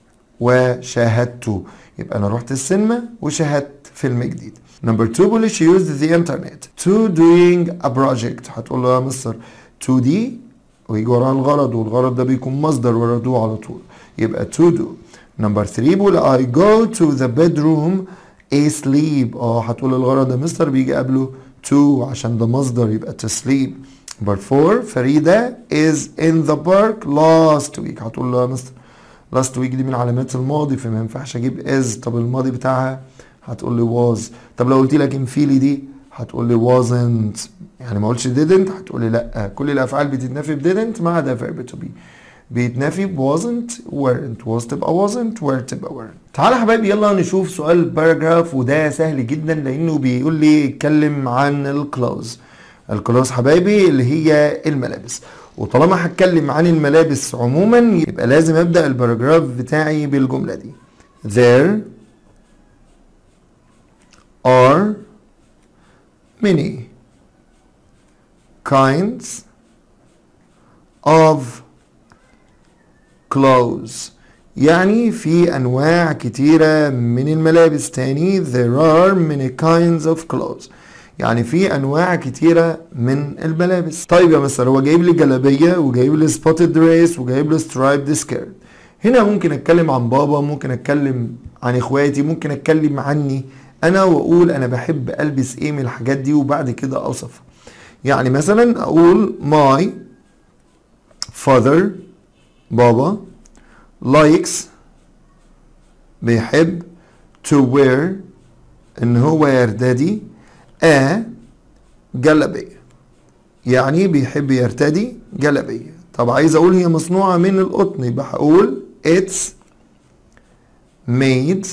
وشاهدت، يبقى انا رحت السينما وشاهدت فيلم جديد. نمبر two بيقول she used the internet to doing a project. هتقول له يا مستر to دي ويجي وراها الغرض، والغرض ده بيكون مصدر ورا do على طول، يبقى to do. نمبر three بيقول I go to the bedroom asleep. اه هتقول الغرض ده مستر بيجي قبله to عشان ده مصدر، يبقى to sleep. نمبر four فريدة is in the park last week. هتقول له يا مستر last week دي من علامات الماضي، فما ينفعش اجيب is. طب الماضي بتاعها هتقول لي was. طب لو قلت لك انفيلي دي هتقول لي wasn't، يعني ما قلتش didn't هتقول لي لا، كل الافعال بتتنفي ب didn't ما عدا verb to be، بيتنفي ب wasn't weren't. was تبقى wasn't were تبقى weren't. تعالى يا حبايبي يلا نشوف سؤال باراجراف، وده سهل جدا لانه بيقول لي اتكلم عن الكلوز. الكلوز حبايبي اللي هي الملابس، وطالما هتكلم عن الملابس عموما يبقى لازم ابدا الباراجراف بتاعي بالجمله دي. There are many kinds of clothes يعني في انواع كتيرة من الملابس. تاني there are many kinds of clothes يعني في انواع كتيرة من الملابس. طيب يا مستر هو جايب لي جلابية وجايب لي spotted dress وجايب لي striped skirt، هنا ممكن اتكلم عن بابا، ممكن اتكلم عن اخواتي، ممكن اتكلم عني انا واقول انا بحب البس ايه من الحاجات دي وبعد كده اوصفها. يعني مثلا اقول my father بابا likes بيحب to wear ان هو يرتدي a جلابية، يعني بيحب يرتدي جلابية. طب عايز اقول هي مصنوعة من القطن، يبقى هقول it's made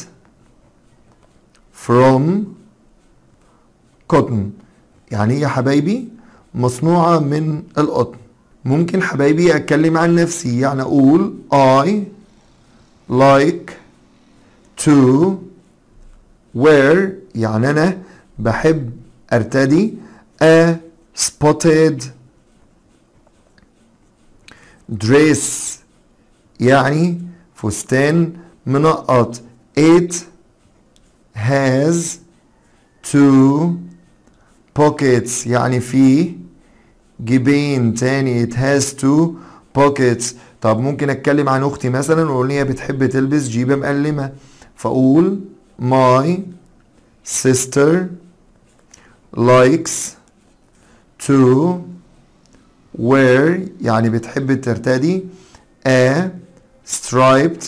from cotton، يعني يا حبايبي مصنوعة من القطن. ممكن حبايبي اتكلم عن نفسي، يعني اقول I like to wear يعني انا بحب ارتدي a spotted dress يعني فستان منقط. it has two pockets يعني فيه جيبين. تاني it has two pockets. طب ممكن اتكلم عن اختي مثلا واقول هي بتحب تلبس جيبه مقلمه، فاقول my sister likes to wear يعني بتحب ترتدي a striped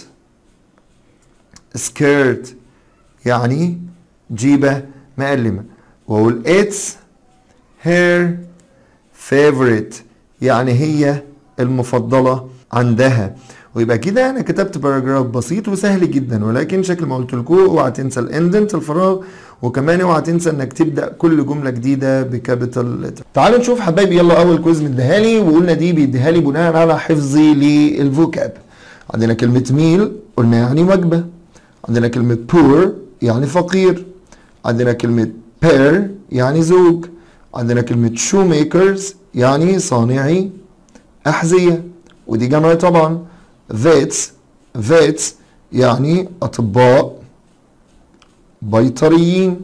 skirt يعني جيبه مقلمه، واقول it's her favorite يعني هي المفضله عندها. ويبقى كده انا كتبت باراجراف بسيط وسهل جدا، ولكن شكل ما قلت لكم اوعى تنسى الاندنت الفراغ، وكمان اوعى تنسى انك تبدا كل جمله جديده بكابيتال لتر. تعالوا نشوف حبايبي يلا اول كويز مديها لي، وقلنا دي بيديها لي بناء على حفظي للفوكاب. عندنا كلمه ميل قلنا يعني وجبه، عندنا كلمه poor يعني فقير، عندنا كلمه pair يعني زوج، عندنا كلمه shoemakers يعني صانعي احذيه، ودي جمع طبعا. vets vets يعني اطباء بيطريين.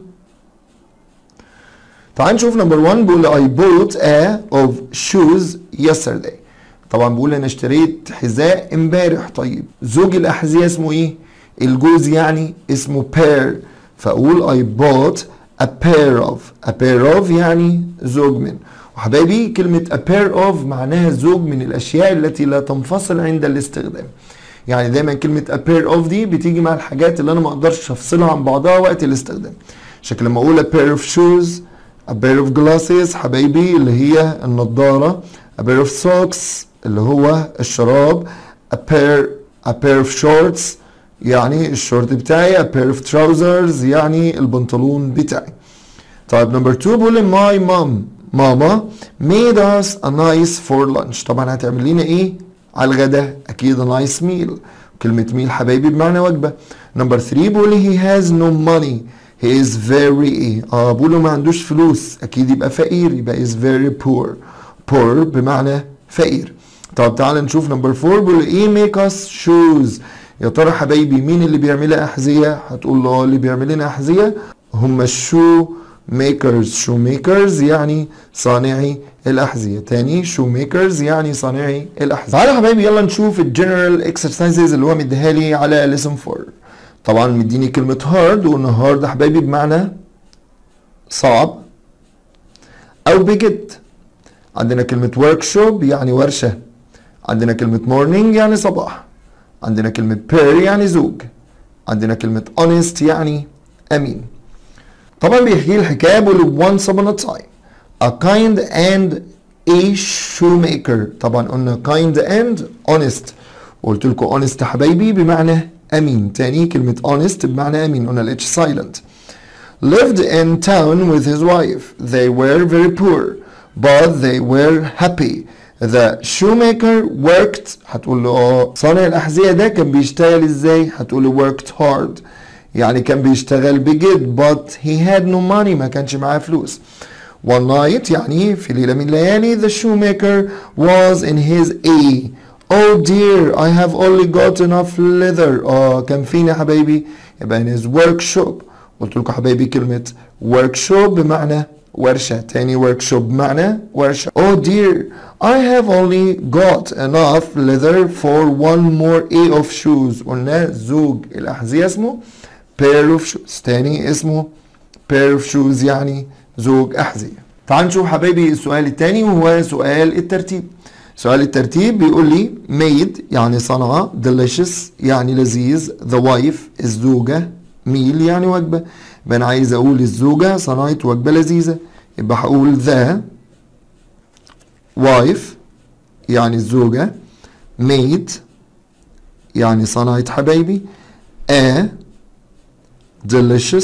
تعال نشوف نمبر واحد بيقول I bought a of shoes yesterday. طبعا بيقول انا اشتريت حذاء امبارح. طيب زوج الاحذيه اسمه ايه؟ الجوز يعني اسمه pair، فاقول I bought a pair of. a pair of يعني زوج من. وحبايبي كلمة a pair of معناها زوج من الأشياء التي لا تنفصل عند الاستخدام. يعني دايما كلمة a pair of دي بتيجي مع الحاجات اللي أنا ما أقدرش أفصلها عن بعضها وقت الاستخدام. شكل لما أقول a pair of shoes، a pair of glasses حبايبي اللي هي النضارة، a pair of socks اللي هو الشراب، a pair a pair of shorts يعني الشورت بتاعي، a pair of trousers يعني البنطلون بتاعي. طيب نمبر اتنين بقول my mom ماما made us a nice for lunch. طبعا هتعمل لنا ايه على الغداء؟ اكيد a nice meal. كلمة ميل حبايبي بمعنى وجبة. نمبر تلاتة بقول he has no money he is very ايه؟ اه بقول ما عندوش فلوس، اكيد يبقى فقير، يبقى is very poor. poor بمعنى فقير. طب تعال نشوف نمبر اربعة بقول ايه make us shoes. يا ترى حبايبي مين اللي بيعمل احذية؟ هتقول له اللي بيعمل لنا احذية هم الشو ميكرز. شو ميكرز يعني صانعي الأحذية. تاني شو ميكرز يعني صانعي الأحذية. تعالوا حبايبي يلا نشوف الجنرال اكسرسايزز اللي هو مديها لي على ليسن فور. طبعا مديني كلمة هارد، وقلنا هارد حبايبي بمعنى صعب أو بجد. عندنا كلمة ورك شوب يعني ورشة، عندنا كلمة مورنينج يعني صباح، عندنا كلمة بير يعني زوج، عندنا كلمة honest يعني أمين. طبعا بيحكي الحكايه بيقول once upon a time a kind and a shoemaker. طبعا قلنا kind and honest، وقلت لكم honest حبايبي بمعنى امين. تاني كلمه honest بمعنى امين، قلنا الاتش silent. lived in town with his wife. They were very poor but they were happy. The shoemaker worked. هتقول له اه صانع الاحذيه ده كان بيشتغل ازاي؟ هتقول له worked hard يعني كان بيشتغل بجد but he had no money ما كانش معاه فلوس. one night يعني في ليلة من الليالي the shoemaker was in his A. oh dear I have only got enough leather. اه كان فين يا حبايبي؟ يبقى in his workshop. قلت لكم حبايبي كلمة workshop بمعنى ورشة. تاني workshop بمعنى ورشة. oh dear I have only got enough leather for one more A of shoes. قلنا زوج الأحذية اسمه pair of shoes. تاني اسمه pair of shoes يعني زوج أحذية. تعال نشوف حبايبي السؤال التاني وهو سؤال الترتيب. سؤال الترتيب بيقول لي made يعني صنع، delicious يعني لذيذ، the wife الزوجة، meal يعني وجبة. يبقى أنا عايز أقول الزوجة صنعت وجبة لذيذة، يبقى هقول the wife يعني الزوجة، made يعني صنعت حبايبي، a delicious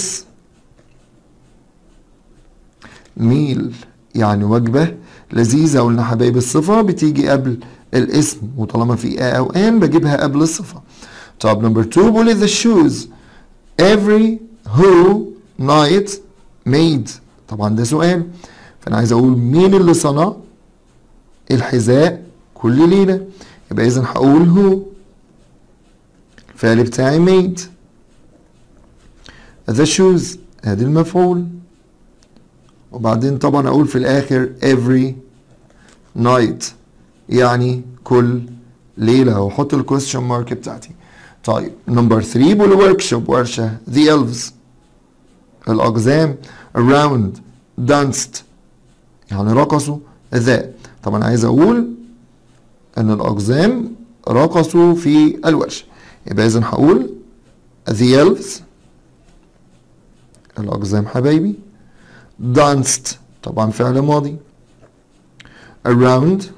meal يعني وجبة لذيذة. قلنا حبايبي الصفة بتيجي قبل الاسم، وطالما في a أو an بجيبها قبل الصفة. طب نمبر اتنين بقول the shoes every who night made. طبعا ده سؤال، فأنا عايز أقول مين اللي صنع الحذاء كل ليلة. يبقى إذا هقول هو. الفعل بتاعي made. the shoes ادي المفعول. وبعدين طبعا اقول في الاخر every night يعني كل ليلة، واحط الكويستشن مارك بتاعتي. طيب نمبر ثلاثة بقول workshop ورشة. the elves الأقزام. around danced يعني رقصوا. the طبعا عايز اقول ان الأقزام رقصوا في الورشة، يبقى اذا هقول the elves الأقزام حبايبي. danced طبعا فعل ماضي. around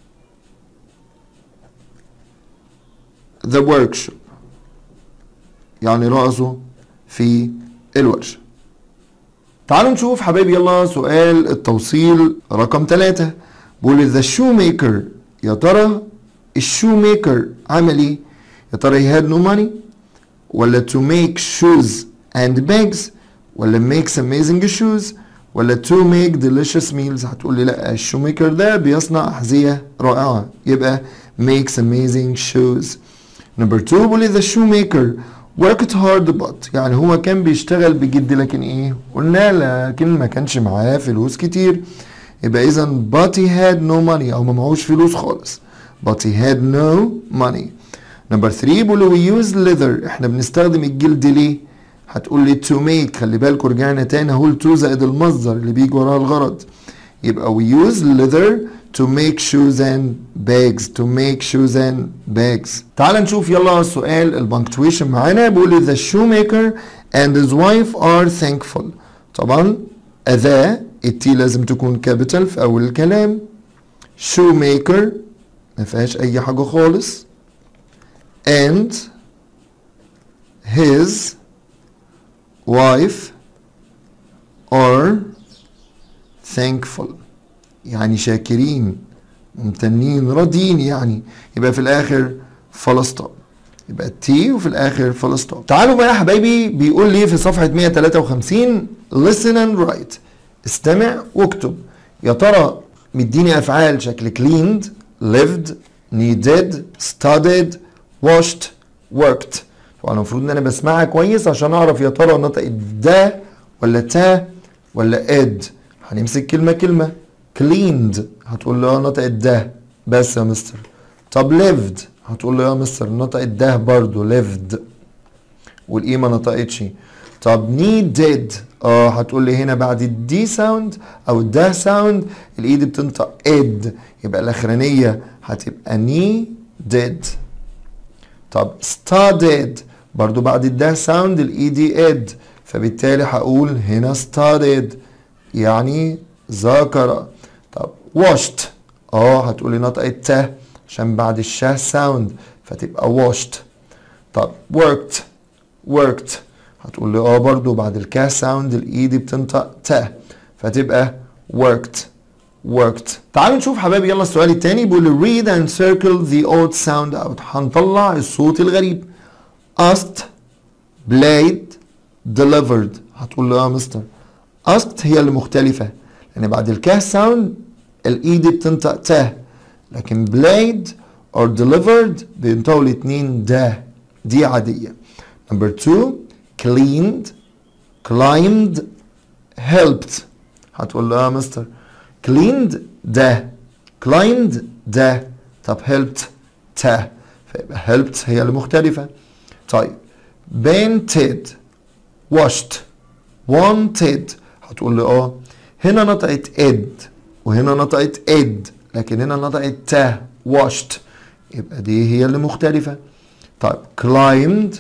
the workshop يعني رقصوا في الورشة. تعالوا نشوف حبايبي يلا سؤال التوصيل رقم ثلاثة. بقول the shoemaker يا ترى الشوميكر عمل ايه؟ يا ترى he had no money ولا to make shoes and bags ولا makes amazing shoes ولا to make delicious meals؟ هتقول لي لا، الشوميكر ده بيصنع أحذية رائعة، يبقى makes amazing shoes. number two بقول the shoemaker worked hard but يعني هو كان بيشتغل بجد لكن ايه؟ قلنا لكن ما كانش معاه فلوس كتير، يبقى اذا but he had no money او ما معهوش فلوس خالص. but he had no money. number three بقول we use leather احنا بنستخدم الجلد ليه؟ هتقول لي to make، خلي بالكوا رجعنا تاني هقول to زائد المصدر اللي بيجي وراها الغرض، يبقى we use leather to make shoes and bags to make shoes and bags. تعال نشوف يلا السؤال البنكتويشن معانا. بيقول the shoemaker and his wife are thankful. طبعا أذا التي لازم تكون كابيتال في أول الكلام. shoemaker ما فيهاش أي حاجة خالص. and his wife are thankful يعني شاكرين ممتنين راضين يعني، يبقى في الاخر فول ستوب، يبقى التي وفي الاخر فول ستوب. تعالوا بقى يا حبايبي بيقول لي في صفحة مية وتلاتة وخمسين listen and write استمع واكتب. يا ترى مديني افعال شكل cleaned lived needed studied washed worked. طبعا المفروض ان انا بسمعها كويس عشان اعرف يا ترى نطق ده ولا تا ولا اد. هنمسك كلمة كلمة. cleaned هتقول له نطق ده بس يا مستر. طب lived هتقول له يا مستر نطق ده برضو lived والاي ما نطقتش. طب needed اه هتقول لي هنا بعد الدي ساوند او الده ساوند الايد بتنطق اد، يبقى الاخرانيه هتبقى needed. طب studied برضو بعد الده ساوند الايدي اد، فبالتالي هقول هنا studied يعني ذاكر. طب washed اه هتقولي نطق التا عشان بعد الشاه ساوند فتبقى washed. طب worked worked هتقولي اه برضو بعد الكا ساوند الايد بتنطق تا فتبقى worked worked. تعالوا نشوف حبايبي يلا السؤال التاني. بيقول read and circle the odd sound out. هنطلع الصوت الغريب. asked played delivered هتقول له اه مستر asked هي اللي مختلفة لأن بعد الكاه ساوند الإيد بتنطق تا، لكن played or delivered بينطقوا الاتنين دا، دي عادية. number two cleaned climbed helped هتقول له اه مستر cleaned ده climbed ده طب helped تا، فيبقى helped هي اللي مختلفة. طيب painted washed wanted هتقول لي اه هنا نطقت اد وهنا نطقت اد لكن هنا نطقت تا washed، يبقى دي هي اللي مختلفة. طيب climbed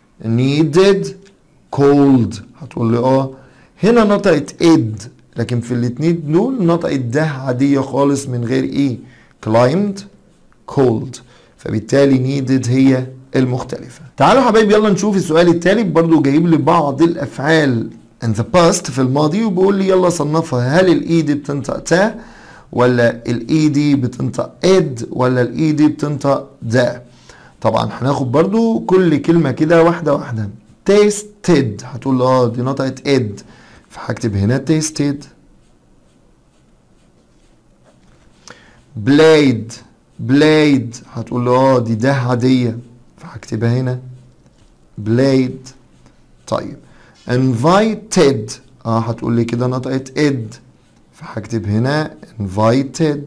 needed cold هتقول لي اه هنا نطقت اد لكن في الاتنين دول نطقت ده عادية خالص من غير ايه climbed cold، فبالتالي needed هي المختلفة. تعالوا حبايبي يلا نشوف السؤال التالي برضو جايب لي بعض الافعال in the past في الماضي وبيقول لي يلا صنفها. هل الايدي بتنطق تا ولا الايدي بتنطق اد ولا الايدي بتنطق دا؟ طبعا هناخد برضو كل كلمة كده واحدة واحدة. tasted هتقول له اه دي نطقت اد فهكتب هنا tasted. played blade هتقول لي اه دي ده عادية فهكتبها هنا blade. طيب invited اه هتقول لي كده نطقت ed فهكتب هنا invited.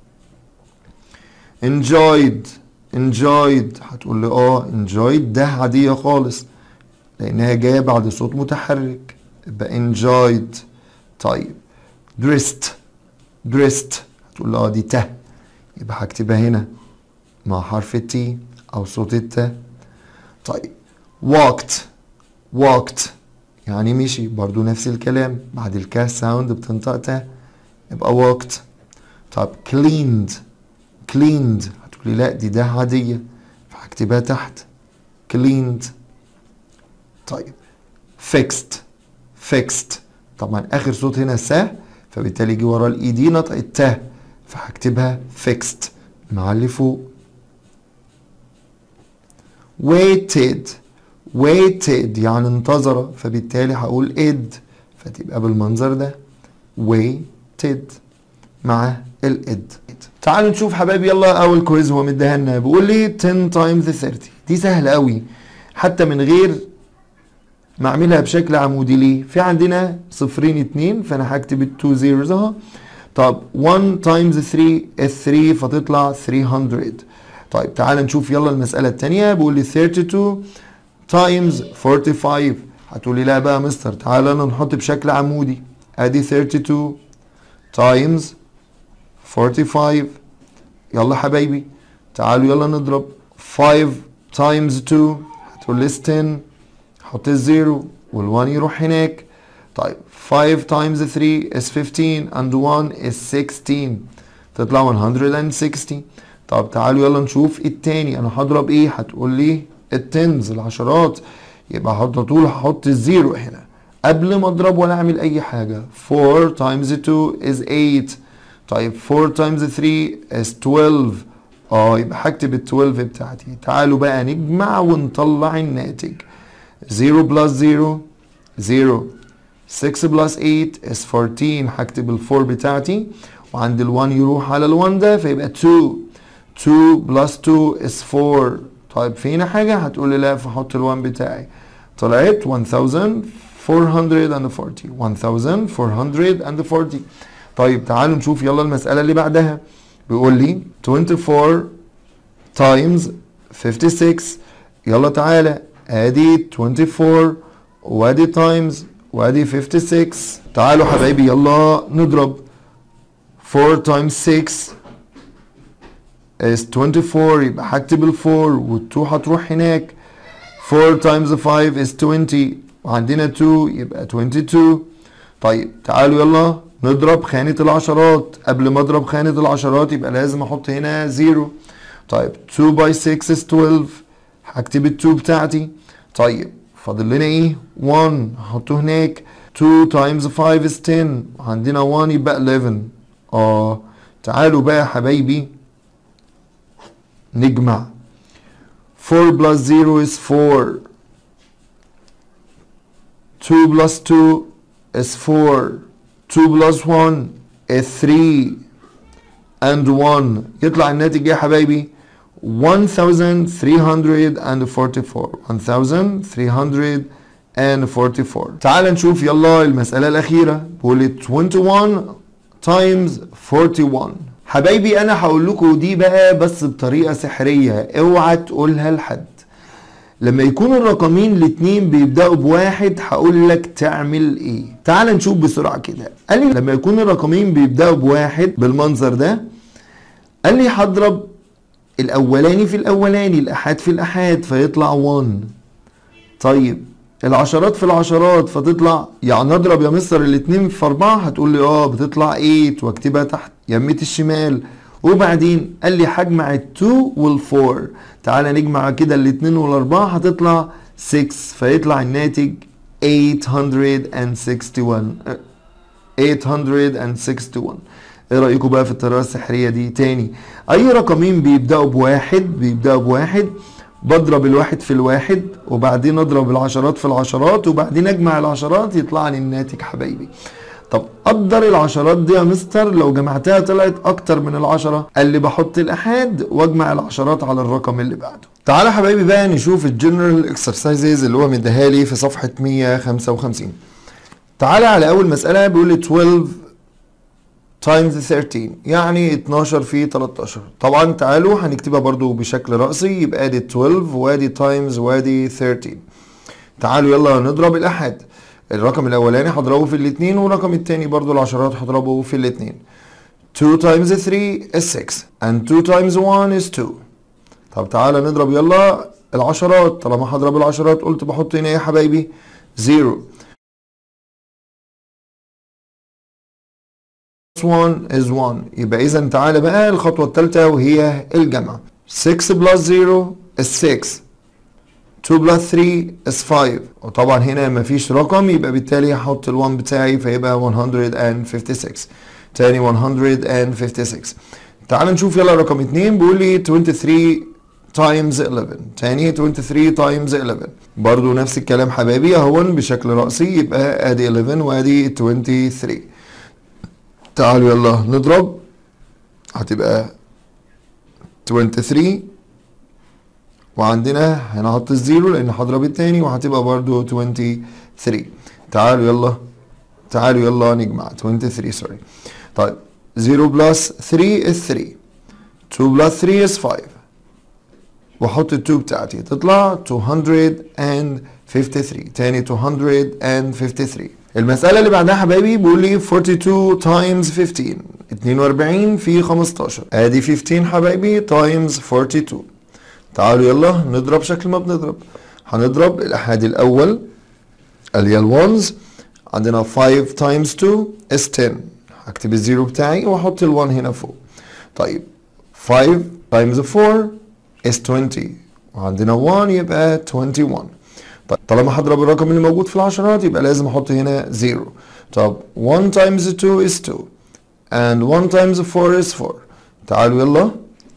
enjoyed enjoyed هتقول لي اه enjoyed ده عادية خالص لأنها جاية بعد صوت متحرك يبقى enjoyed. طيب dressed dressed هتقول لي اه دي ته يبقى هكتبها هنا مع حرف التي أو صوت التا. طيب walked walked يعني مشي برضو نفس الكلام بعد الكا ساوند بتنطق تا يبقى walked. طيب cleaned cleaned هتقولي لا دي ده عادية فهكتبها تحت cleaned. طيب fixed fixed طبعا اخر صوت هنا سا فبالتالي يجي ورا الاي دي نطق التا فهكتبها fixed مع اللي فوق. waited waited يعني انتظر فبالتالي هقول ed فتبقى بالمنظر ده waited مع الاد. تعالوا نشوف حبايبي يلا اول كويز هو مديها لنا بيقول لي عشرة تايمز ثلاثين دي سهله قوي حتى من غير ما اعملها بشكل عمودي. ليه؟ في عندنا صفرين اتنين فانا هكتب التو زيروز اهو. طب واحد تايمز ثلاثة ال ثلاثة فتطلع ثلاثمية. طيب تعال نشوف يلا المساله الثانيه بيقول لي اتنين وثلاثين تايمز خمسة وأربعين هتقولي لا بقى يا مستر تعالى انا نحط بشكل عمودي ادي اتنين وثلاثين تايمز خمسة وأربعين. يلا حبايبي تعالوا يلا نضرب خمسة تايمز اتنين هتقول لي عشرة حط الزيرو والوان يروح هناك. طيب خمسة تايمز ثلاثة is خمستاشر and واحد is ستاشر تطلع مية وستين. طب تعالوا يلا نشوف التاني انا هضرب ايه هتقول لي التنز العشرات يبقى هحط طول هحط الزيرو هنا قبل ما اضرب ولا اعمل اي حاجه. أربعة تايمز اتنين is تمانية. طيب أربعة تايمز ثلاثة is اتناشر اه يبقى هكتب ال اتناشر بتاعتي. تعالوا بقى نجمع ونطلع الناتج. صفر بلس صفر صفر ستة بلس تمانية is أربعتاشر هكتب ال أربعة بتاعتي وعند ال واحد يروح على ال واحد ده فيبقى اتنين. اتنين بلس اتنين is أربعة. طيب فينا حاجة هتقول لي لا فحط ال واحد بتاعي طلعت ألف وأربعمية وأربعين ألف وأربعمية وأربعين. طيب تعالوا نشوف يلا المسألة اللي بعدها بيقول لي أربعة وعشرين تايمز ستة وخمسين. يلا تعالى ادي أربعة وعشرين وادي تايمز وادي ستة وخمسين. تعالوا حبايبي يلا نضرب أربعة تايمز ستة is أربعة وعشرين يبقى هكتب ال أربعة وال اتنين هتروح هناك. أربعة تايمز خمسة is عشرين وعندنا اتنين يبقى اتنين. طيب تعالوا يلا نضرب خانة العشرات قبل ما اضرب خانة العشرات يبقى لازم احط هنا زيرو. طيب اتنين باي ستة is اتناشر هكتب ال اتنين بتاعتي. طيب فاضل لنا ايه واحد هحطه هناك. اتنين تايمز خمسة is عشرة وعندنا واحد يبقى حداشر. اه تعالوا بقى يا حبايبي نجمع. أربعة بلس صفر is أربعة. اتنين بلس اتنين is أربعة. اتنين بلس واحد is ثلاثة and واحد يطلع الناتج ايه يا حبايبي ألف وثلاثمية وأربعة وأربعين. ألف وثلاثمية وأربعين. تعال نشوف يلا المسألة الأخيرة بقول واحد وعشرين تايمز واحد وأربعين. حبايبي أنا هقول لكم دي بقى بس بطريقة سحرية اوعى تقولها لحد. لما يكون الرقمين الاتنين بيبدأوا بواحد هقول لك تعمل ايه. تعال نشوف بسرعة كده. قال لي لما يكون الرقمين بيبدأوا بواحد بالمنظر ده قال لي هضرب الاولاني في الاولاني الاحاد في الاحاد فيطلع واحد. طيب العشرات في العشرات فتطلع يعني اضرب يا مستر الاتنين في اربعة هتقول لي اه بتطلع تمانية واكتبها تحت يمة الشمال. وبعدين قال لي هجمع الاتنين والفور. تعالى نجمع كده الاتنين والاربعة هتطلع ستة فيطلع الناتج تمنمية وستة وواحد. تمنمية وستة وواحد. ايه رأيكم بقى في الطريقة السحرية دي؟ تاني اي رقمين بيبدأوا بواحد بيبدأوا بواحد بضرب الواحد في الواحد وبعدين اضرب العشرات في العشرات وبعدين اجمع العشرات يطلع لي الناتج حبايبي. طب قدر العشرات دي يا مستر لو جمعتها طلعت اكتر من العشرة. قال لي بحط الاحاد واجمع العشرات على الرقم اللي بعده. تعالى حبايبي بقى نشوف الجنرال اكسرسايزز اللي هو مديها لي في صفحة مية وخمسة وخمسين. تعالى على اول مسألة بيقول لي اتناشر times ثلاثة عشر يعني اتناشر في تلتاشر. طبعا تعالوا هنكتبها برضو بشكل رأسي، يبقى ادي اتناشر وادي تايمز وادي تلتاشر. تعالوا يلا نضرب الاحاد. الرقم الاولاني هضربه في الاثنين والرقم الثاني برضو العشرات هضربه في الاثنين. two times three is six and two times one is two. طب تعالى نضرب يلا العشرات. طالما هضرب العشرات قلت بحط هنا ايه يا حبايبي؟ زيرو. one is one. يبقى اذا تعالى بقى الخطوة الثالثة وهي الجمع. six plus zero is six. two plus three is five. وطبعا هنا مفيش رقم يبقى بالتالي هحط ال1 بتاعي فيبقى one hundred fifty-six. تاني one hundred fifty-six. تعال نشوف يلا رقم اتنين بيقول لي twenty-three times eleven. تاني twenty-three times eleven. برضو نفس الكلام حبايبي اهون بشكل رأسي، يبقى ادي eleven وادي twenty-three. تعالوا يلا نضرب. هتبقى twenty-three وعندنا هنحط الزيرو لان هضرب التاني وهتبقى برضو twenty-three. تعالوا يلا تعالوا يلا نجمع twenty-three سوري. طيب zero plus three is three. two plus three is five. واحط ال two بتاعتي تطلع two hundred fifty-three. تاني two hundred fifty-three. المسألة اللي بعدها حبايبي بيقول لي forty-two times fifteen. اتنين واربعين في خمستاشر. ادي fifteen حبايبي times forty-two. تعالوا يلا نضرب شكل ما بنضرب. هنضرب الأحاد الأول اللي هي الونز. عندنا five times two is ten. هكتب الزيرو بتاعي واحط الون هنا فوق. طيب five times four is twenty. وعندنا one يبقى twenty-one. طيب طالما هضرب الرقم اللي موجود في العشرات يبقى لازم احط هنا زيرو. طب one times two is two and one times four is four. تعالوا يلا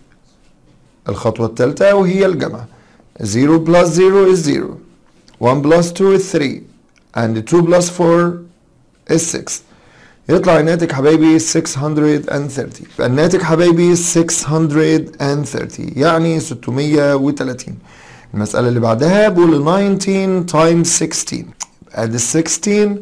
الخطوة الثالثة وهي الجمع. zero plus zero is zero. one plus two is three and two plus four is six. يطلع الناتج حبايبي six hundred thirty. يبقى الناتج حبايبي six hundred thirty يعني ستمية وتلاتين. المسألة اللي بعدها بقول nineteen times sixteen. ادي sixteen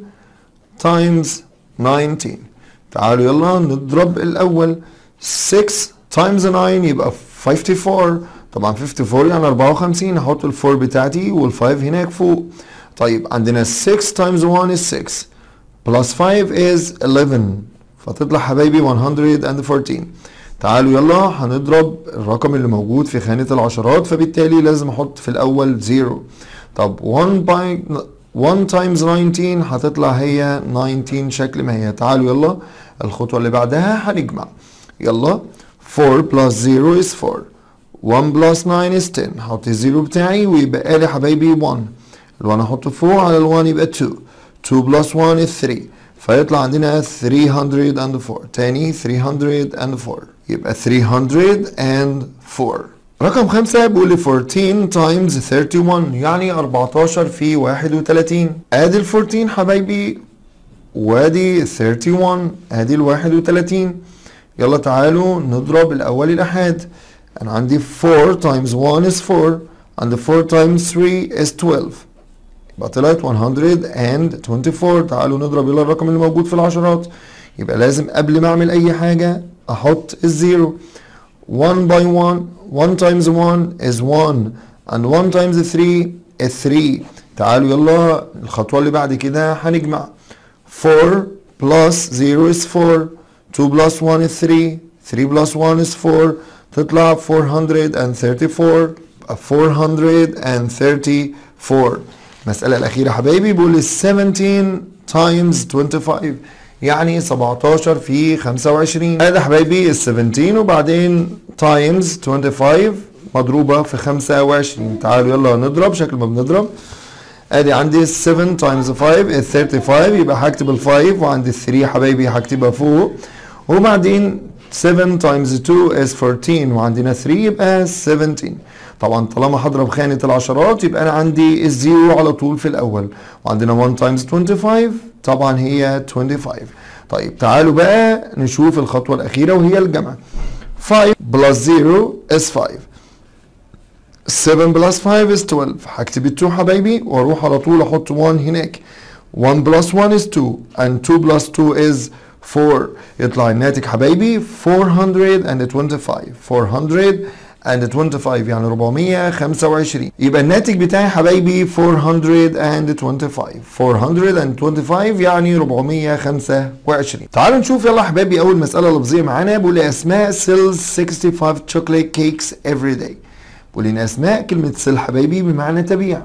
times nineteen. تعالوا يلا نضرب الأول. six times nine يبقى fifty-four. طبعا fifty-four يعني أربعة وخمسين. هحط ال four بتاعتي وال five هناك فوق. طيب عندنا six times one is six plus five is eleven. فتطلع حبايبي one hundred fourteen. تعالوا يلا هنضرب الرقم اللي موجود في خانة العشرات فبالتالي لازم احط في الاول زيرو. طب one by one times nineteen هتطلع هي nineteen شكل ما هي. تعالوا يلا الخطوة اللي بعدها هنجمع. يلا four plus zero is four. one plus nine is ten. هحط الزيرو بتاعي ويبقى لي حبايبي one. الوان احطه فوق على الوان يبقى two. two plus one is three. فيطلع عندنا three hundred four. تاني three hundred four. يبقى three hundred four. رقم خمسة بيقول لي fourteen times thirty-one يعني أربعتاشر في واحد وتلاتين. ادي ال fourteen حبايبي وادي thirty-one. ادي ال واحد وتلاتين. يلا تعالوا نضرب الاول الاحاد. انا عندي four times one is four and four times three is twelve. يبقى طلعت one hundred twenty-four. تعالوا نضرب يلا الرقم اللي موجود في العشرات. يبقى لازم قبل ما اعمل اي حاجة احط الزيرو. one by one. one times one is one and one times three is three. تعالوا يلا الخطوة اللي بعد كده هنجمع. four plus zero is four. two plus one is three. three plus one is four. تطلع four hundred thirty-four. four hundred thirty-four. المسألة الأخيرة حبايبي بيقول لي seventeen times twenty-five يعني سبعتاشر في خمسة وعشرين. هذا حبايبي ال seventeen وبعدين times twenty-five مضروبة في خمسة وعشرين. تعالوا يلا نضرب شكل ما بنضرب. ادي عندي seven times five is thirty-five. يبقى هكتب ال five وعندي ال three حبايبي هكتبها فوق وبعدين seven times two is fourteen وعندنا three يبقى seventeen. طبعا طالما هضرب خانة العشرات يبقى أنا عندي الزيرو على طول في الأول، وعندنا one times twenty-five طبعا هي twenty-five. طيب تعالوا بقى نشوف الخطوة الأخيرة وهي الجمع. five plus zero is five. seven plus five is twelve. هكتب ال two حبايبي واروح على طول احط one هناك. one plus one is two and two plus two is four. يطلع الناتج حبايبي four hundred twenty-five. four hundred twenty-five يعني أربعمية وخمسة وعشرين. يبقى الناتج بتاعي حبايبي four hundred twenty-five. four hundred twenty-five يعني أربعمية وخمسة وعشرين. تعالوا نشوف يلا حبايبي اول مسألة لفظية معانا. بيقول لي اسماء sells sixty-five chocolate cakes every day. بيقول لنا اسماء كلمة سيل حبايبي بمعنى تبيع.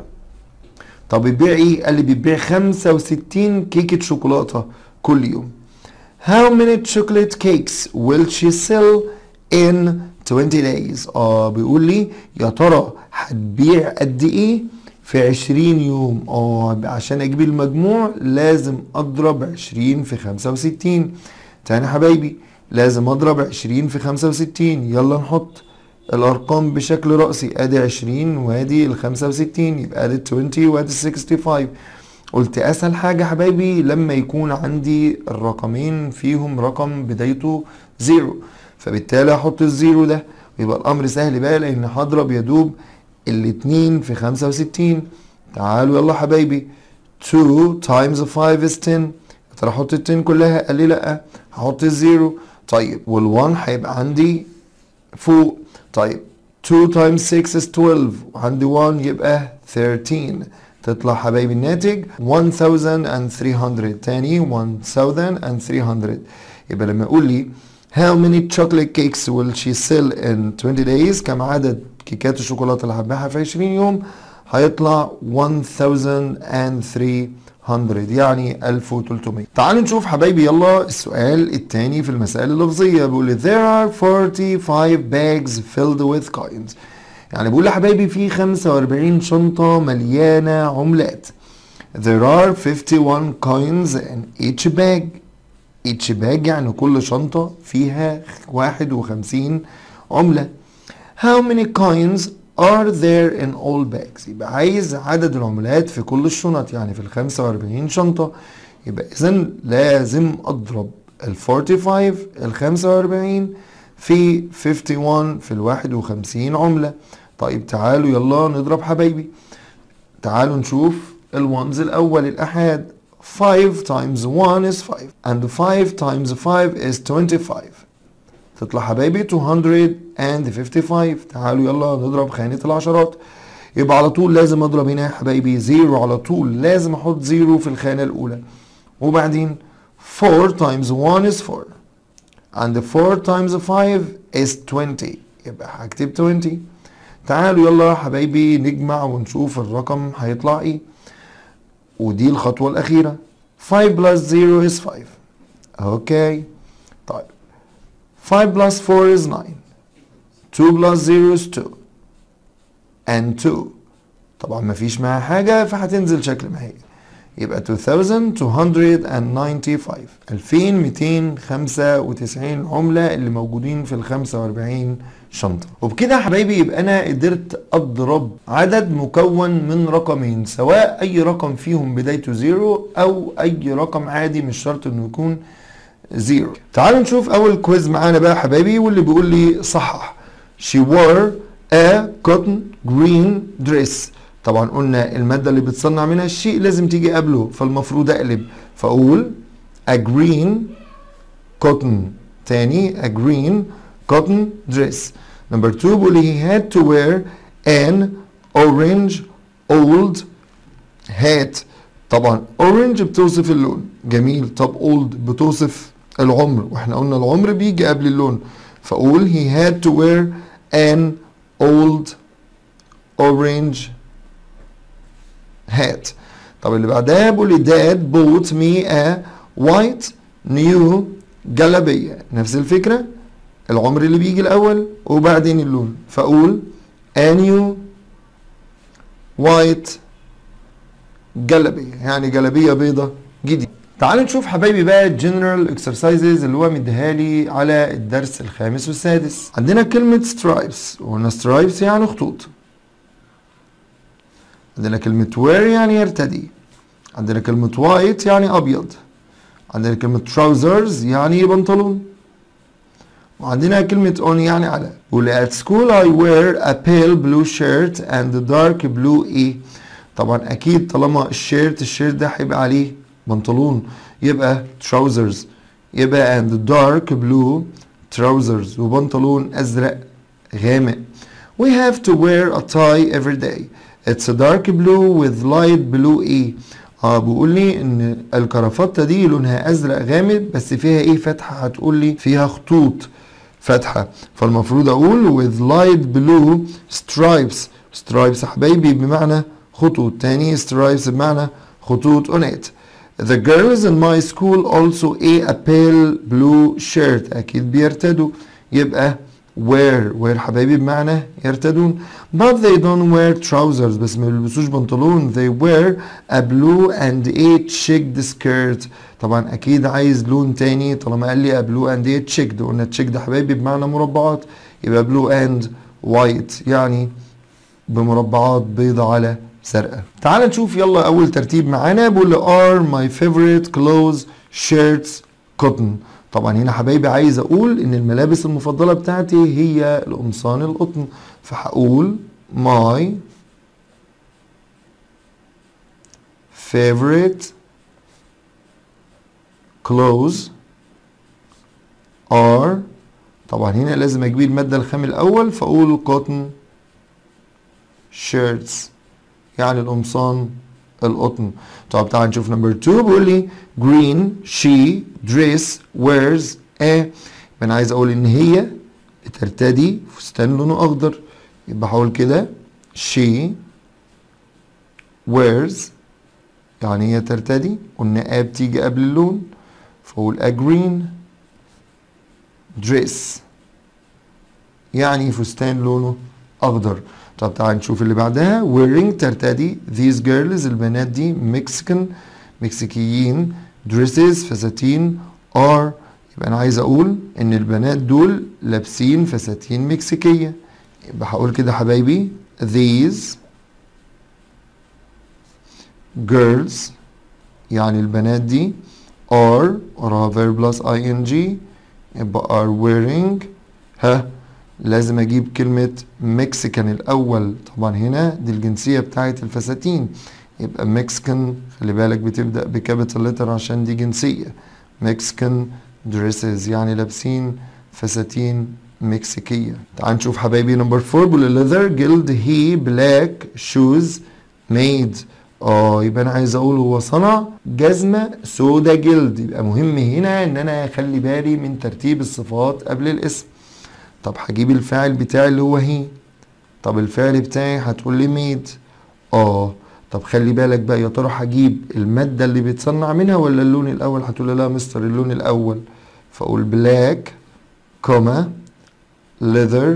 طب بيبيع ايه؟ قال لي بيبيع خمسة وستين كيكة شوكولاتة كل يوم. How many chocolate cakes will she sell in twenty days؟ اه بيقول لي يا ترى هتبيع قد ايه في عشرين يوم؟ اه عشان اجيب المجموع لازم اضرب عشرين في خمسة وستين. تاني حبايبي لازم اضرب عشرين في خمسة وستين. يلا نحط الارقام بشكل رأسي، ادي عشرين وادي ال خمسة وستين يبقى ادي عشرين وادي sixty-five. قلت اسهل حاجة حبايبي لما يكون عندي الرقمين فيهم رقم بدايته زيرو، فبالتالي هحط الزيرو ده ويبقى الامر سهل بقى لان هضرب يدوب الاتنين في خمسة وستين. تعالوا يلا حبايبي two times five is ten. يا ترى احط ال ten كلها؟ قال لي لا هحط الزيرو. طيب وال1 هيبقى عندي فوق. طيب two times six is twelve وعندي one يبقى thirteen. تطلع حبايبي الناتج one thousand three hundred. تاني one thousand three hundred. يبقى لما يقول لي how many chocolate cakes will she sell in twenty days، كم عدد كيكات الشوكولاتة اللي هتبيعها في عشرين يوم، هيطلع one thousand three hundred يعني ألف وتلتمية. تعالوا نشوف حبايبي يلا السؤال الثاني في المسائل اللفظية. بيقول لي there are forty-five bags filled with coins. يعني بيقول لي حبايبي في خمسة وأربعين شنطة مليانة عملات. there are fifty-one coins in each bag. each bag يعني كل شنطة فيها واحد وخمسين عملة. how many coins are there in all bags؟ يبقى عايز عدد العملات في كل الشنط يعني في ال خمسة وأربعين شنطة. يبقى إذا لازم أضرب ال forty-five ال خمسة وأربعين في fifty-one في ال واحد وخمسين عملة. طيب تعالوا يلا نضرب حبايبي. تعالوا نشوف الونز الأول الأحاد. five times one is five and five times five is twenty-five. تطلع حبايبي two hundred fifty-five. تعالوا يلا نضرب خانة العشرات. يبقى على طول لازم اضرب هنا يا حبايبي زيرو، على طول لازم احط زيرو في الخانة الأولى. وبعدين four times one is four and four times five is twenty. يبقى هكتب twenty. تعالوا يلا يا حبايبي نجمع ونشوف الرقم هيطلع ايه. ودي الخطوة الأخيرة. five plus zero is five. اوكي طيب five plus four is nine. two plus zero is two and two. طبعا مفيش معاها حاجة فهتنزل شكل ما هي، يبقى two thousand two hundred ninety-five. ألفين ومئتين وخمسة وتسعين عملة اللي موجودين في ال خمسة وأربعين شنطة. وبكده يا حبايبي يبقى انا قدرت اضرب عدد مكون من رقمين، سواء اي رقم فيهم بدايته زيرو او اي رقم عادي مش شرط انه يكون زيرو. تعالوا نشوف اول كويز معانا بقى حبايبي واللي بيقول لي صحح. she wore a cotton green dress. طبعا قلنا المادة اللي بتصنع منها الشيء لازم تيجي قبله، فالمفروض اقلب فاقول a green cotton. تاني a green cotton dress. number two بيقول he had to wear an orange old hat. طبعا orange بتوصف اللون، جميل. طب old بتوصف العمر، واحنا قلنا العمر بيجي قبل اللون، فاقول he had to wear an old orange hat. طب اللي بعدها بيقول dad bought me a white new جلابية. نفس الفكرة، العمر اللي بيجي الأول وبعدين اللون، فأقول a new white جلابية يعني جلابية بيضة جديدة. تعالوا نشوف حبايبي بقى general exercises اللي هو مديها لي على الدرس الخامس والسادس. عندنا كلمة stripes، وقلنا stripes يعني خطوط. عندنا كلمة wear يعني يرتدي. عندنا كلمة white يعني أبيض. عندنا كلمة trousers يعني بنطلون. وعندنا كلمة on يعني على. واللي at school I wear a pale blue shirt and dark blue ايه. طبعا أكيد طالما الشيرت الشيرت ده هيبقى عليه بنطلون يبقى trousers، يبقى and dark blue trousers وبنطلون أزرق غامق. We have to wear a tie every day. It's a dark blue with light blue ايه. اه بيقول لي ان الكرافتة دي لونها ازرق غامق بس فيها ايه فتحة، هتقول لي فيها خطوط فتحة، فالمفروض اقول with light blue stripes. stripes حبايبي بمعنى خطوط، تاني stripes بمعنى خطوط on it. The girls in my school also a pale blue shirt. اكيد بيرتدوا يبقى wear. wear حبايبي بمعنى يرتدون. but they don't wear trousers بس ما بيلبسوش بنطلون. they wear a blue and a checked skirt. طبعا اكيد عايز لون تاني طالما قال لي a blue and a checked. قلنا checked حبايبي بمعنى مربعات يبقى blue and white يعني بمربعات بيضة على زرقاء. تعال نشوف يلا اول ترتيب معانا. بيقول are my favorite clothes shirts cotton. طبعا هنا حبايبي عايز اقول ان الملابس المفضلة بتاعتي هي القمصان القطن، فهقول my favorite clothes are. طبعا هنا لازم اجيب المادة الخام الاول فاقول cotton shirts يعني القمصان القطن. طب تعال نشوف نمبر اتنين. بيقول لي green she dress wears a. يبقى انا عايز اقول ان هي بترتدي فستان لونه اخضر، يبقى هقول كده she wears يعني هي ترتدي، قلنا a بتيجي قبل اللون فاقول a green dress يعني فستان لونه اخضر. طب تعال نشوف اللي بعدها. wearing ترتدي these girls البنات دي Mexican مكسيكيين dresses فساتين are. يبقى انا عايز اقول ان البنات دول لابسين فساتين مكسيكية، يبقى هقول كده حبايبي these girls يعني البنات دي are وراها verb plus ing يبقى are wearing. ها لازم اجيب كلمة مكسيكان الاول، طبعا هنا دي الجنسية بتاعت الفساتين يبقى مكسيكان، خلي بالك بتبدأ بكابيتال لتر عشان دي جنسية. مكسيكان دريسز يعني لابسين فساتين مكسيكية. تعال نشوف حبايبي نمبر فور. بيقول leather جلد هي بلاك شوز ميد. اه يبقى انا عايز اقول هو صنع جزمة سودا جلد، يبقى مهم هنا ان انا اخلي بالي من ترتيب الصفات قبل الاسم. طب هجيب الفاعل بتاعي اللي هو هي، طب الفعل بتاعي هتقول لي ميد. اه طب خلي بالك بقى يا ترى هجيب المادة اللي بيتصنع منها ولا اللون الأول؟ هتقول لي لا مستر اللون الأول، فأقول بلاك كوما leather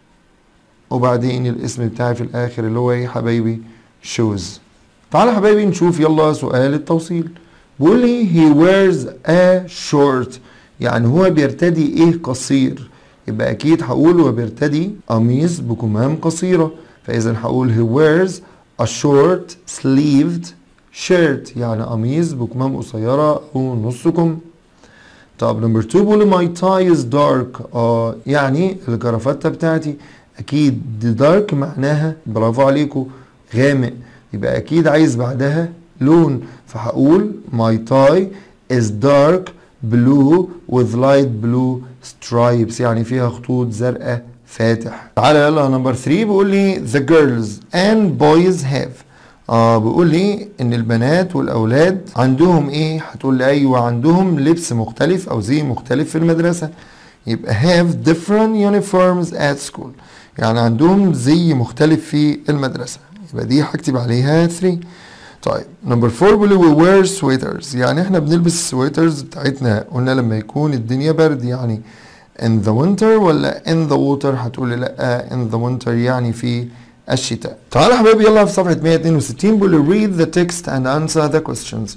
وبعدين الاسم بتاعي في الآخر اللي هو ايه حبايبي شوز. تعالى حبايبي نشوف يلا سؤال التوصيل. بيقول لي he wears a short يعني هو بيرتدي ايه قصير، يبقى أكيد هقول هو بيرتدي قميص بكمام قصيرة، فإذا هقول he wears a short sleeved shirt يعني قميص بكمام قصيرة أو نص كم. طب نمبر اتنين بيقول my tie is dark. اه يعني الكرافتة بتاعتي أكيد دي dark معناها برافو عليكم غامق، يبقى أكيد عايز بعدها لون، فهقول my tie is dark blue with light blue stripes يعني فيها خطوط زرقاء فاتح. تعالى يلا نمبر تلاتة. بيقول لي the girls and boys have. اه بيقول لي ان البنات والاولاد عندهم ايه؟ هتقول لي ايوه عندهم لبس مختلف او زي مختلف في المدرسه، يبقى have different uniforms at school يعني عندهم زي مختلف في المدرسه، يبقى دي هكتب عليها تلاتة. طيب نمبر أربعة بيقول لي we wear sweaters يعني احنا بنلبس السويترز بتاعتنا، قلنا لما يكون الدنيا برد يعني in the winter ولا in the water؟ هتقول لي لا in the winter يعني في الشتاء. تعالى حبايبي يلا في صفحة مية واتنين وستين بيقول لي read the text and answer the questions.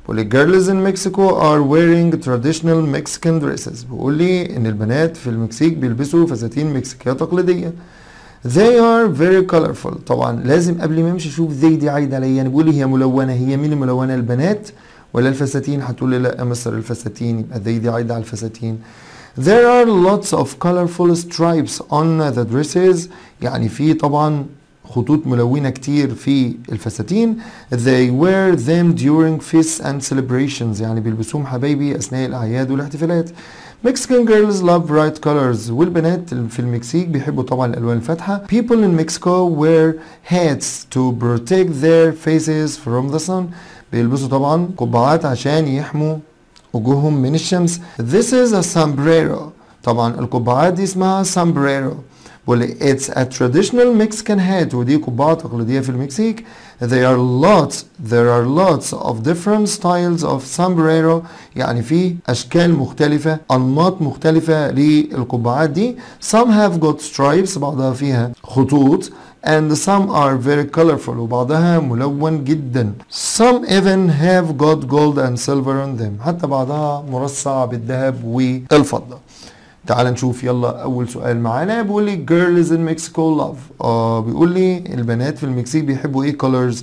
بيقول لي girls in Mexico are wearing traditional Mexican dresses. بيقول لي ان البنات في المكسيك بيلبسوا فساتين مكسيكية تقليدية. They are very colorful. طبعا لازم قبل ما امشي اشوف they دي عايده على ايه. يعني بيقول لي هي ملونه، هي مين الملونه؟ البنات ولا الفساتين؟ هتقول لي لا يا مستر الفساتين، يبقى they دي عايده على الفساتين. There are lots of colorful stripes on the dresses. يعني في طبعا خطوط ملونة كتير في الفساتين. They wear them during feasts and celebrations. يعني بيلبسوهم حبايبي أثناء الأعياد والاحتفالات. Mexican girls love bright colors. والبنات في المكسيك بيحبوا طبعا الألوان الفاتحة. People in Mexico wear hats to protect their faces from the sun. بيلبسوا طبعا قبعات عشان يحموا وجوههم من الشمس. This is a sombrero. طبعا القبعات دي اسمها sombrero. بقول it's a traditional Mexican hat. ودي قبعة تقليدية في المكسيك. There are lots there are lots of different styles of sombrero. يعني في أشكال مختلفة، أنماط مختلفة للقبعات دي. Some have got stripes. بعضها فيها خطوط. And some are very colorful. وبعضها ملون جدا. Some even have got gold and silver on them. حتى بعضها مرصع بالذهب والفضة. تعال نشوف يلا أول سؤال معانا. بيقول لي girls in Mexico love. آه بيقول لي البنات في المكسيك بيحبوا إيه colors؟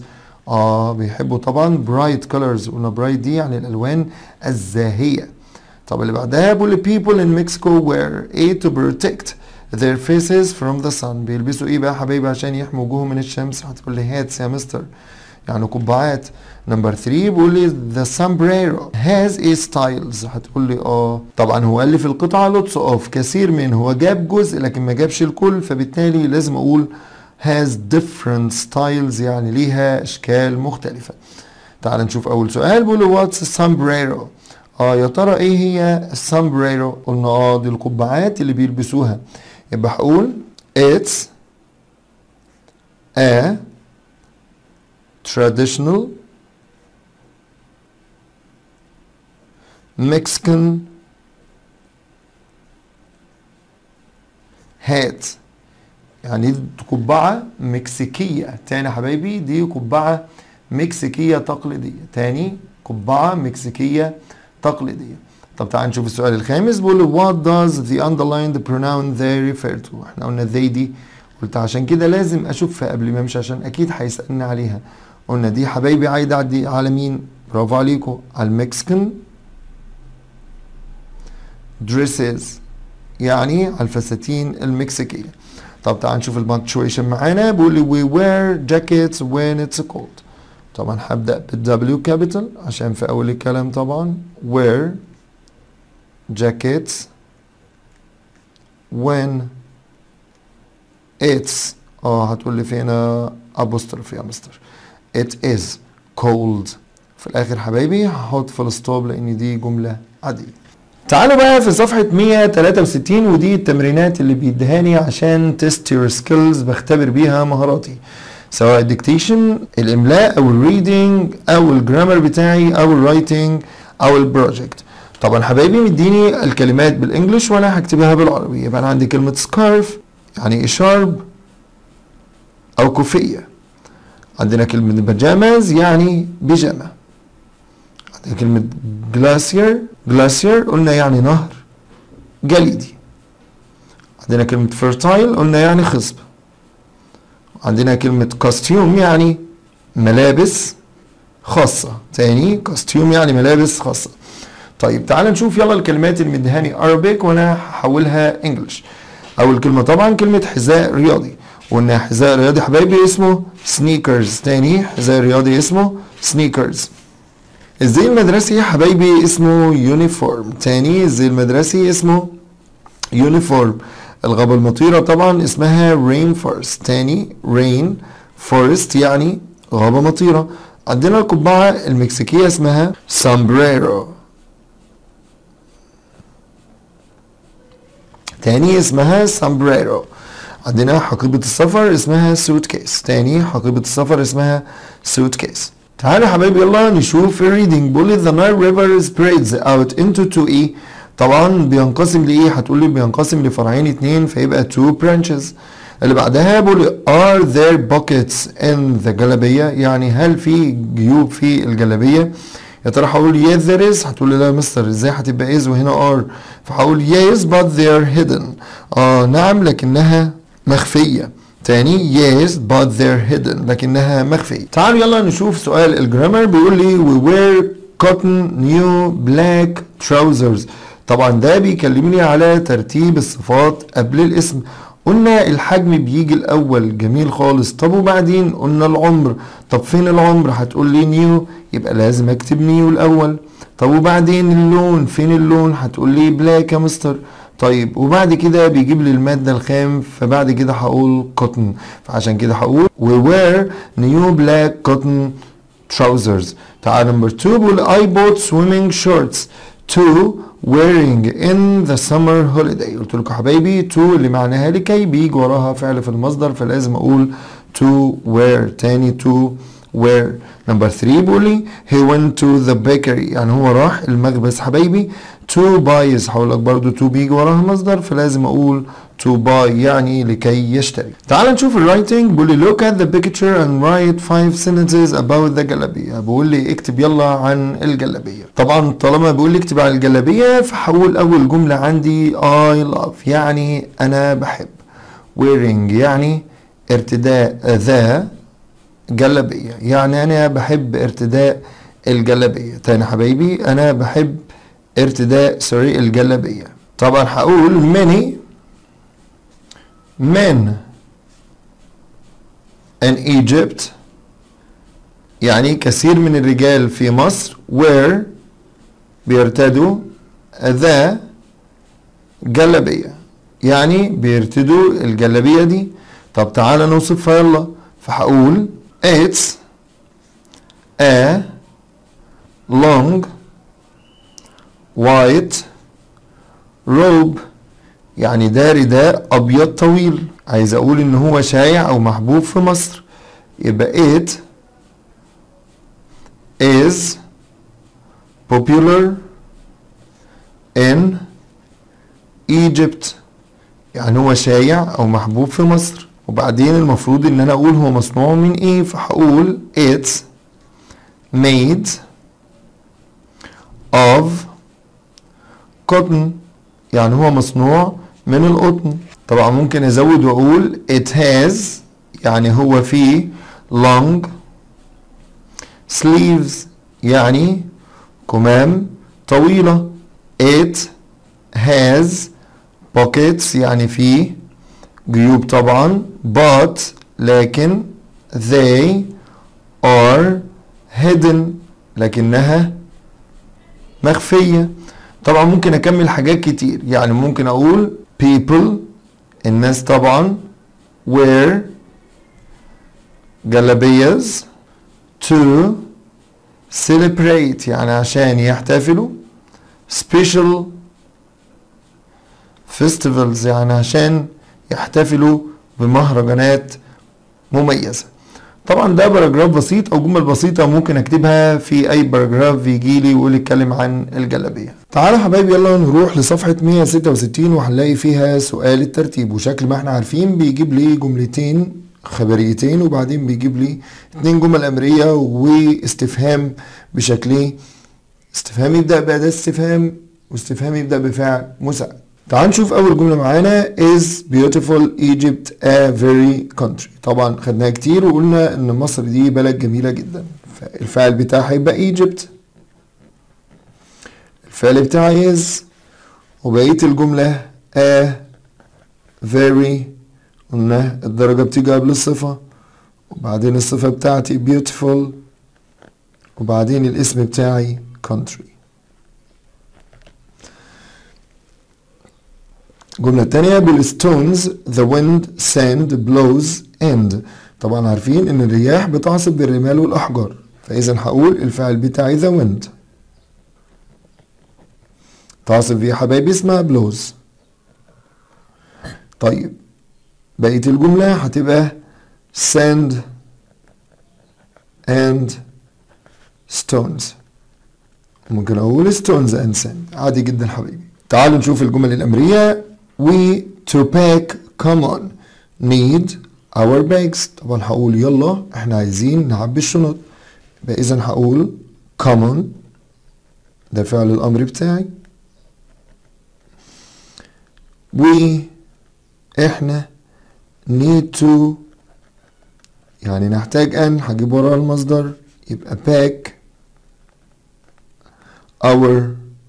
آه بيحبوا طبعا bright colors. قلنا bright دي يعني الألوان الزاهية. طب اللي بعدها بيقول لي people in Mexico wear A to protect their faces from the sun. بيلبسوا ايه بقى حبايبي عشان يحموا وجوههم من الشمس؟ هتقول لي هاتس يا مستر، يعني قبعات. نمبر ثلاثة بيقول لي the sombrero has a styles. هتقول لي اه طبعا هو قال لي في القطعه lots of كثير من، هو جاب جزء لكن ما جابش الكل، فبالتالي لازم اقول has different styles يعني ليها اشكال مختلفه. تعال نشوف اول سؤال. بيقول لي what's a sombrero. اه يا ترى ايه هي السامبريرو؟ قلنا اه دي القبعات اللي بيلبسوها. يبقى هقول it's a traditional Mexican hat. يعني دي قبعة مكسيكية. تاني يا حبايبي دي قبعة مكسيكية تقليدية. تاني قبعة مكسيكية تقليدية. طب تعال نشوف السؤال الخامس. بيقول what does the underlined pronoun they refer to. احنا قلنا they دي، قلت عشان كده لازم اشوفها قبل ما امشي عشان اكيد هيسألني عليها. قلنا دي حبايبي عايدة على على مين؟ برافو عليكم، على المكسيكان dresses، يعني على الفساتين المكسيكية. طب تعال نشوف البانكتويشن معانا. بيقول لي we wear jackets when it's cold. طبعا هبدأ بالدبليو كابيتال عشان في أول الكلام طبعا wear jackets when it's اه هتقول لي فين apostrophe يا مستر it is cold. في الآخر حبايبي هحط فول ستوب لأن دي جملة عادية. تعالوا بقى في صفحة مية وتلاتة وستين ودي التمرينات اللي بيدهاني عشان تيست يور سكيلز، بختبر بيها مهاراتي سواء الديكتيشن الاملاء او الريدنج او الجرامر بتاعي او الرايتنج او البروجكت. طبعا حبايبي مديني الكلمات بالانجلش وانا هكتبها بالعربي. يبقى انا عندي كلمة سكارف يعني شارب او كوفية. عندنا كلمة بيجامز يعني بيجامة. عندنا كلمة جلاسير جلاسير قلنا يعني نهر جليدي. عندنا كلمة فيرتايل قلنا يعني خصب. عندنا كلمة كاستيوم يعني ملابس خاصة. تاني كاستيوم يعني ملابس خاصة. طيب تعال نشوف يلا الكلمات اللي مدهاني Arabic وانا هحولها انجلش. اول كلمة طبعا كلمة حذاء رياضي. وقلنا حذاء رياضي حبايبي اسمه سنيكرز. تاني حذاء رياضي اسمه سنيكرز. الزي المدرسي يا حبايبي اسمه يونيفورم. تاني الزي المدرسي اسمه يونيفورم. الغابة المطيرة طبعا اسمها رين فورست. تاني رين فورست يعني غابة مطيرة. عندنا القبعة المكسيكية اسمها سامبريرو. تاني اسمها سامبريرو. عندنا حقيبة السفر اسمها سوت كيس. تاني حقيبة السفر اسمها سوت كيس. تعالوا يا حبايبي يلا نشوف الريدنج. بيقول لي the Nile River spreads out into two E. طبعا بينقسم لايه؟ هتقول لي بينقسم لفرعين اتنين فيبقى two branches. اللي بعدها بيقول لي are there pockets in the جلابية، يعني هل في جيوب في الجلابية؟ يا ترى هقول yes there is؟ هتقول لي لا يا مستر ازاي هتبقى is وهنا are؟ فهقول yes but they're hidden. اه نعم لكنها مخفية. تاني yes but they're hidden لكنها مخفية. تعالوا يلا نشوف سؤال الجرامر. بيقول لي we wear cotton new black trousers. طبعا ده بيكلمني على ترتيب الصفات قبل الاسم. قلنا الحجم بيجي الاول، جميل خالص. طب وبعدين قلنا العمر. طب فين العمر؟ هتقول لي نيو، يبقى لازم اكتب نيو الاول. طب وبعدين اللون، فين اللون؟ هتقول لي بلاك يا مستر. طيب وبعد كده بيجيب لي المادة الخام، فبعد كده هقول cotton، فعشان كده هقول we wear new black cotton trousers. تعال نمبر two بقول I bought swimming shorts to wearing in the summer holiday. قلت لكم حبايبي to اللي معناها لكي بيجي وراها فعل في المصدر، فلازم اقول to wear. تاني to wear. نمبر three بيقول لي he went to the bakery، يعني هو راح المخبز حبايبي. to buy هقول لك برضو to بيجي وراها مصدر، فلازم اقول to buy يعني لكي يشتري. تعال نشوف الرايتنج. بيقول لي look at the picture and write five sentences about the جلابية. بيقول لي اكتب يلا عن الجلابية. طبعا طالما بيقول لي اكتب عن الجلابية فهقول اول جملة عندي I love يعني انا بحب. wearing يعني ارتداء ذا جلابية، يعني انا بحب ارتداء الجلابية. تاني حبايبي انا بحب ارتداء سوري الجلابية. طبعا هقول many men in Egypt يعني كثير من الرجال في مصر wear بيرتدوا the جلابية، يعني بيرتدوا الجلابية دي. طب تعالى نوصفها يلا. فهقول it's a long white robe، يعني ده رداء ابيض طويل. عايز اقول ان هو شائع او محبوب في مصر، يبقى it is popular in Egypt، يعني هو شائع او محبوب في مصر. وبعدين المفروض ان انا اقول هو مصنوع من ايه، فهقول it's made of cotton، يعني هو مصنوع من القطن. طبعا ممكن ازود واقول it has يعني هو فيه long sleeves يعني كمام طويلة. it has pockets يعني فيه جيوب طبعا. but لكن they are hidden لكنها مخفية. طبعا ممكن اكمل حاجات كتير، يعني ممكن اقول people الناس طبعا wear جلابيز to celebrate يعني عشان يحتفلوا special festivals يعني عشان يحتفلوا بمهرجانات مميزة. طبعا ده باراجراف بسيط او جمل بسيطه ممكن اكتبها في اي باراجراف يجي لي ويقول يتكلم عن الجلابيه. تعالوا يا حبايبي يلا نروح لصفحه مية وستة وستين وهنلاقي فيها سؤال الترتيب. وشكل ما احنا عارفين بيجيب لي جملتين خبريتين وبعدين بيجيب لي اتنين جمل امريه واستفهام بشكلين، استفهام يبدا باداه استفهام واستفهام يبدا بفعل مساعد. تعال نشوف اول جمله معانا is beautiful Egypt a very country. طبعا خدناها كتير وقلنا ان مصر دي بلد جميله جدا، فالفعل بتاعها هيبقى Egypt، الفعل بتاعي is، وبقيه الجمله a very قلنا الدرجه بتيجي قبل الصفه وبعدين الصفه بتاعتي beautiful وبعدين الاسم بتاعي country. الجملة التانية بالstones the wind sand blows and. طبعا عارفين ان الرياح بتعصف بالرمال والاحجار، فاذا هقول الفعل بتاعي the wind تعصف بيه حبايبي اسمها blows. طيب بقية الجملة هتبقى sand and stones، ممكن اقول stones and sand عادي جدا حبايبي. تعالوا نشوف الجمل الامرية. we to pack come on need our bags. طبعا هقول يلا احنا عايزين نعبي الشنط، يبقى اذا هقول come on ده فعل الأمر بتاعي. we احنا need to يعني نحتاج أن، هجيب وراها المصدر يبقى pack our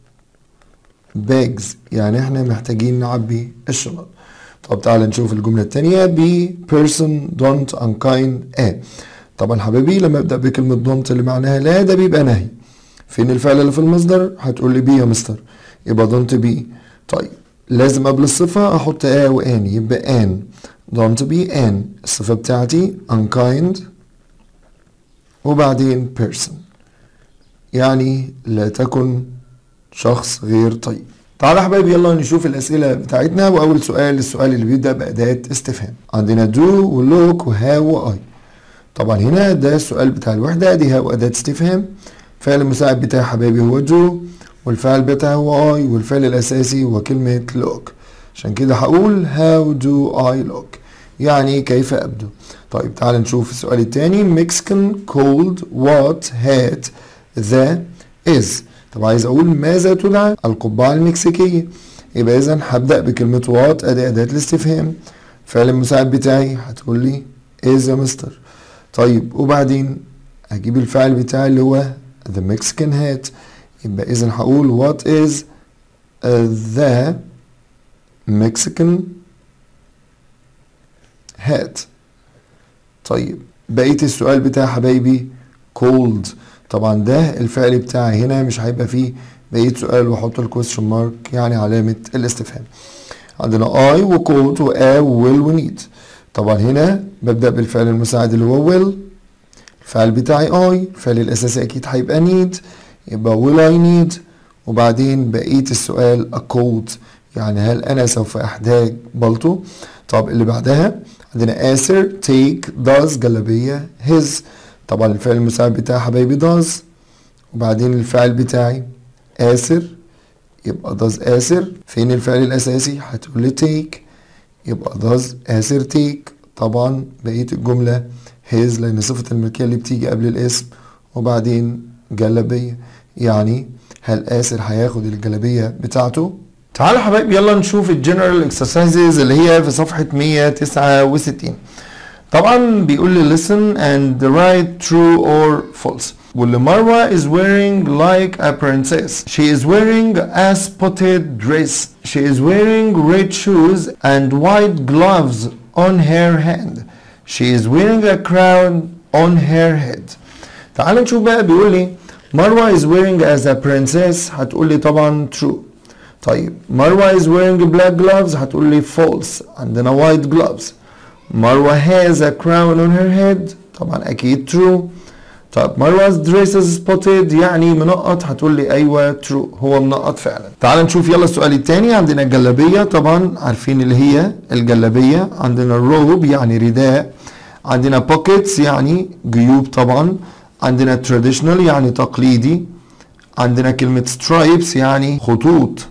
bags يعني احنا محتاجين نعبي الشنط. طب تعالى نشوف الجملة التانية. be person don't unkind a. طبعا حبايبي لما ابدأ بكلمة don't اللي معناها لا ده بيبقى نهي. فين الفعل اللي في المصدر؟ هتقول لي be يا مستر، يبقى don't be. طيب لازم قبل الصفة احط a وان، يبقى an don't be an. الصفة بتاعتي unkind وبعدين person يعني لا تكن شخص غير طيب. تعالى يا حبايبي يلا نشوف الأسئلة بتاعتنا. وأول سؤال السؤال اللي بيبدأ بأداة استفهام. عندنا do و look و have و I. طبعا هنا ده السؤال بتاع الوحدة، دي have أداة استفهام. الفعل المساعد بتاعي حبايبي هو do، والفعل بتاعي هو I، والفعل الأساسي هو كلمة look. عشان كده هقول how do I look يعني كيف أبدو. طيب تعالى نشوف السؤال التاني. Mexican called what hat the is. طب عايز اقول ماذا تدعى القبعة المكسيكية، يبقى اذا هبدأ بكلمة وات ادي اداة الاستفهام. الفعل المساعد بتاعي هتقول لي is يا مستر. طيب وبعدين هجيب الفعل بتاعي اللي هو the Mexican hat، يبقى اذا هقول what is the Mexican hat. طيب بقية السؤال بتاع حبايبي cold. طبعا ده الفعل بتاعي هنا مش هيبقى فيه بقية سؤال واحط الكويستشن مارك يعني علامة الاستفهام. عندنا I و cold و a و will و need. طبعا هنا ببدأ بالفعل المساعد اللي هو will. الفعل بتاعي I، الفعل الأساسي أكيد هيبقى need، يبقى will I need. وبعدين بقية السؤال a coat يعني هل أنا سوف أحتاج بلطو. طب اللي بعدها عندنا آسر take does جلابية his. طبعا الفعل المساعد بتاعي حبايبي does، وبعدين الفعل بتاعي آسر يبقى does آسر. فين الفعل الأساسي؟ هتقول لي take يبقى does آسر take. طبعا بقية الجملة his لأن صفة الملكية اللي بتيجي قبل الاسم، وبعدين جلابية يعني هل آسر هياخد الجلابية بتاعته؟ تعالوا حبايبي يلا نشوف الجنرال اكسرسايزز اللي هي في صفحة مية وتسعة وستين. طبعا بيقول لي listen and write true or false. واللي مروة is wearing like a princess. She is wearing a spotted dress. She is wearing red shoes and white gloves on her hand. She is wearing a crown on her head. تعال نشوف بقى. بيقول لي مروة is wearing as a princess، هتقول لي طبعا true. طيب مروة is wearing black gloves، هتقول لي false، عندنا white gloves. مروة has a crown on her head، طبعا أكيد true. طيب مروة dress is spotted يعني منقط، هتقول لي أيوة true، هو منقط فعلا. تعال نشوف يلا السؤال الثاني. عندنا الجلابية، طبعا عارفين اللي هي الجلابية. عندنا robe يعني رداء. عندنا pockets يعني جيوب طبعا. عندنا traditional يعني تقليدي. عندنا كلمة stripes يعني خطوط.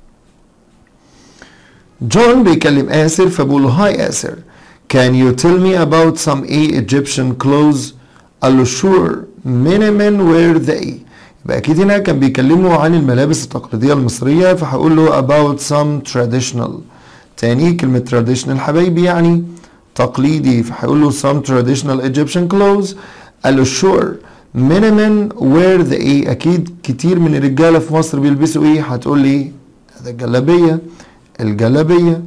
جون بيكلم آسر فبقول له هاي آسر can you tell me about some Egyptian clothes؟ قال له sure many men wear they. يبقى أكيد هنا كان بيكلمه عن الملابس التقليدية المصرية، فهقول له about some traditional. تاني كلمة traditional حبايبي يعني تقليدي، فهقول له some traditional Egyptian clothes. قال له sure many men wear they. أكيد كتير من الرجالة في مصر بيلبسوا إيه؟ هتقول لي هذا الجلابية. الجلابية.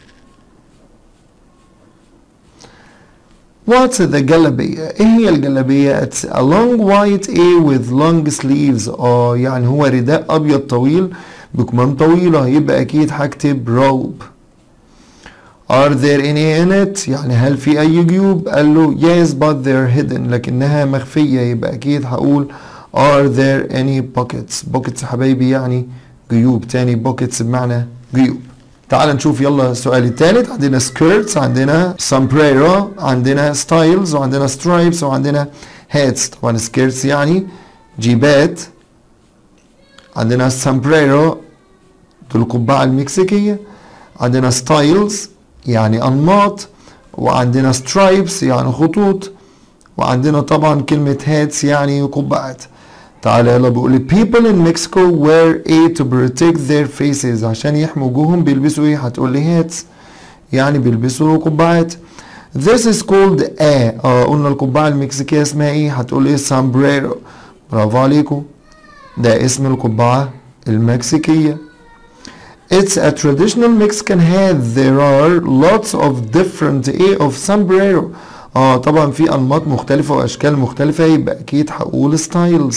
What's the جلابية؟ ايه هي الجلابية؟ It's a long white A with long sleeves. اه يعني هو رداء ابيض طويل بكمام طويلة، يبقى اكيد هكتب robe. Are there any in it؟ يعني هل في اي جيوب؟ قال له yes but they're hidden لكنها مخفية، يبقى اكيد هقول are there any pockets؟ pockets حبايبي يعني جيوب. تاني pockets بمعنى جيوب. تعال نشوف يلا السؤال الثالث. عندنا skirts، عندنا sombrero، عندنا styles، وعندنا stripes، وعندنا hats. طبعا skirts يعني جيبات. عندنا sombrero دول القبعة المكسيكية. عندنا styles يعني أنماط، وعندنا stripes يعني خطوط، وعندنا طبعا كلمة hats يعني قبعات. تعالى يلا بيقول لي people in Mexico wear a to protect their faces. عشان يحموا وجوههم بيلبسوا ايه؟ هتقول لي hats، يعني بيلبسوا قبعات. This is called a اه قلنا القبعة المكسيكية اسمها ايه؟ هتقول ايه؟ sombrero. برافو عليكم، ده اسم القبعة المكسيكية. It's a traditional Mexican hat. There are lots of different a of sombrero. اه طبعا في انماط مختلفة واشكال مختلفة، يبقى اكيد هقول styles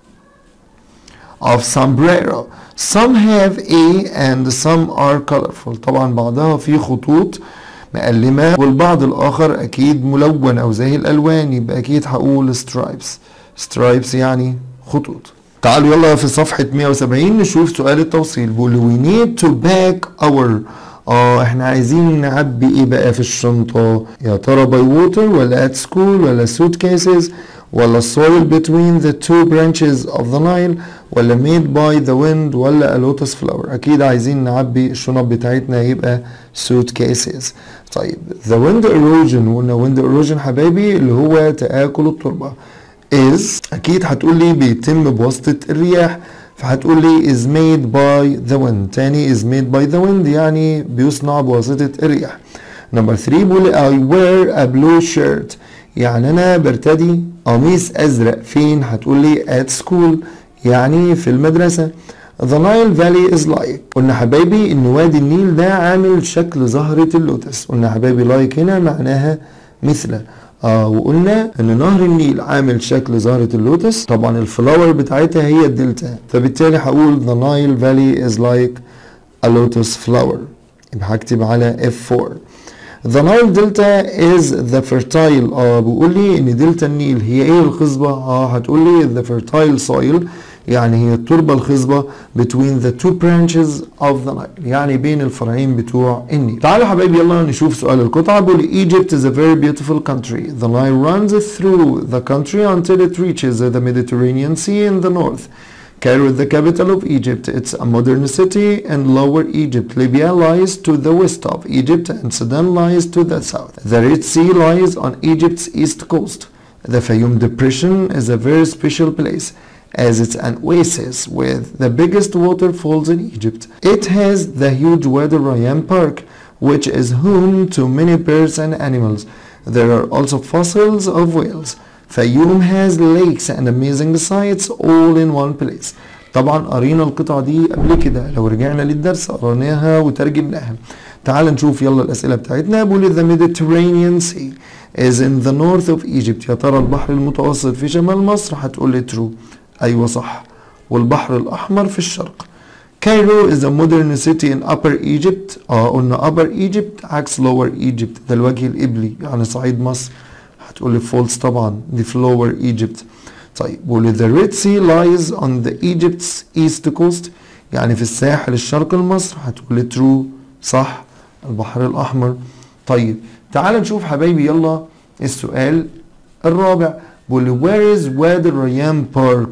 of sombrero. Some have a and some are colorful. طبعا بعضها في خطوط مقلمة والبعض الآخر أكيد ملون أو زي الألوان، يبقى أكيد هقول stripes. stripes يعني خطوط. تعالوا يلا في صفحة مية وسبعين نشوف سؤال التوصيل. بيقول we need to pack our اه احنا عايزين نعبي ايه بقى في الشنطة؟ يا ترى by water ولا at school ولا suitcases ولا soil between the two branches of the Nile ولا made by the wind ولا a lotus flower؟ اكيد عايزين نعبي الشنط بتاعتنا يبقى suitcases. طيب the wind erosion، وقلنا wind erosion حبايبي اللي هو تآكل التربة is اكيد هتقول لي بيتم بواسطة الرياح، فهتقول لي is made by the wind. تاني is made by the wind يعني بيصنع بواسطة الرياح. نمبر ثلاثة بيقول I wear a blue shirt، يعني أنا برتدي قميص أزرق. فين؟ هتقول لي at school يعني في المدرسة. The Nile Valley is like، قلنا حبايبي إن وادي النيل ده عامل شكل زهرة اللوتس. قلنا حبايبي like هنا معناها مثل. اه وقلنا ان نهر النيل عامل شكل زهرة اللوتس، طبعا الفلاور بتاعتها هي الدلتا، فبالتالي هقول the Nile Valley is like a lotus flower. يبقى هكتب على إف فور. The Nile Delta is the fertile. اه بيقول لي ان دلتا النيل هي ايه الخصبة؟ اه هتقول لي the fertile soil يعني هي التربة الخصبة between the two branches of the Nile يعني بين الفرعين بتوع النيل. تعالوا حبايبي يلا نشوف سؤال القطعة. بيقول Egypt is a very beautiful country. The Nile runs through the country until it reaches the Mediterranean Sea in the north. Cairo is the capital of Egypt. It's a modern city in Lower Egypt. Libya lies to the west of Egypt and Sudan lies to the south. The Red Sea lies on Egypt's east coast. The Fayum Depression is a very special place as it's an oasis with the biggest waterfalls in Egypt. It has the huge Wadi Rayyan Park, which is home to many birds and animals. There are also fossils of whales. Fayum has lakes and amazing sights all in one place. طبعا قرينا القطعة دي قبل كده، لو رجعنا للدرس قريناها وترجمناها. تعال نشوف يلا الأسئلة بتاعتنا. بيقول the Mediterranean Sea is in the north of Egypt. يا ترى البحر المتوسط في شمال مصر؟ هتقول لي true. أيوة صح. والبحر الأحمر في الشرق. Cairo is a modern city in Upper Egypt. اه قلنا Upper Egypt عكس Lower Egypt، ده الوجه القبلي يعني صعيد مصر. هتقول لي false طبعا، دي في Lower Egypt. طيب بقول the Red Sea lies on the Egypt's east coast يعني في الساحل الشرقي لمصر. هتقول لي true صح، البحر الأحمر. طيب تعال نشوف حبايبي يلا السؤال الرابع. بقول where is وادي الريان بارك؟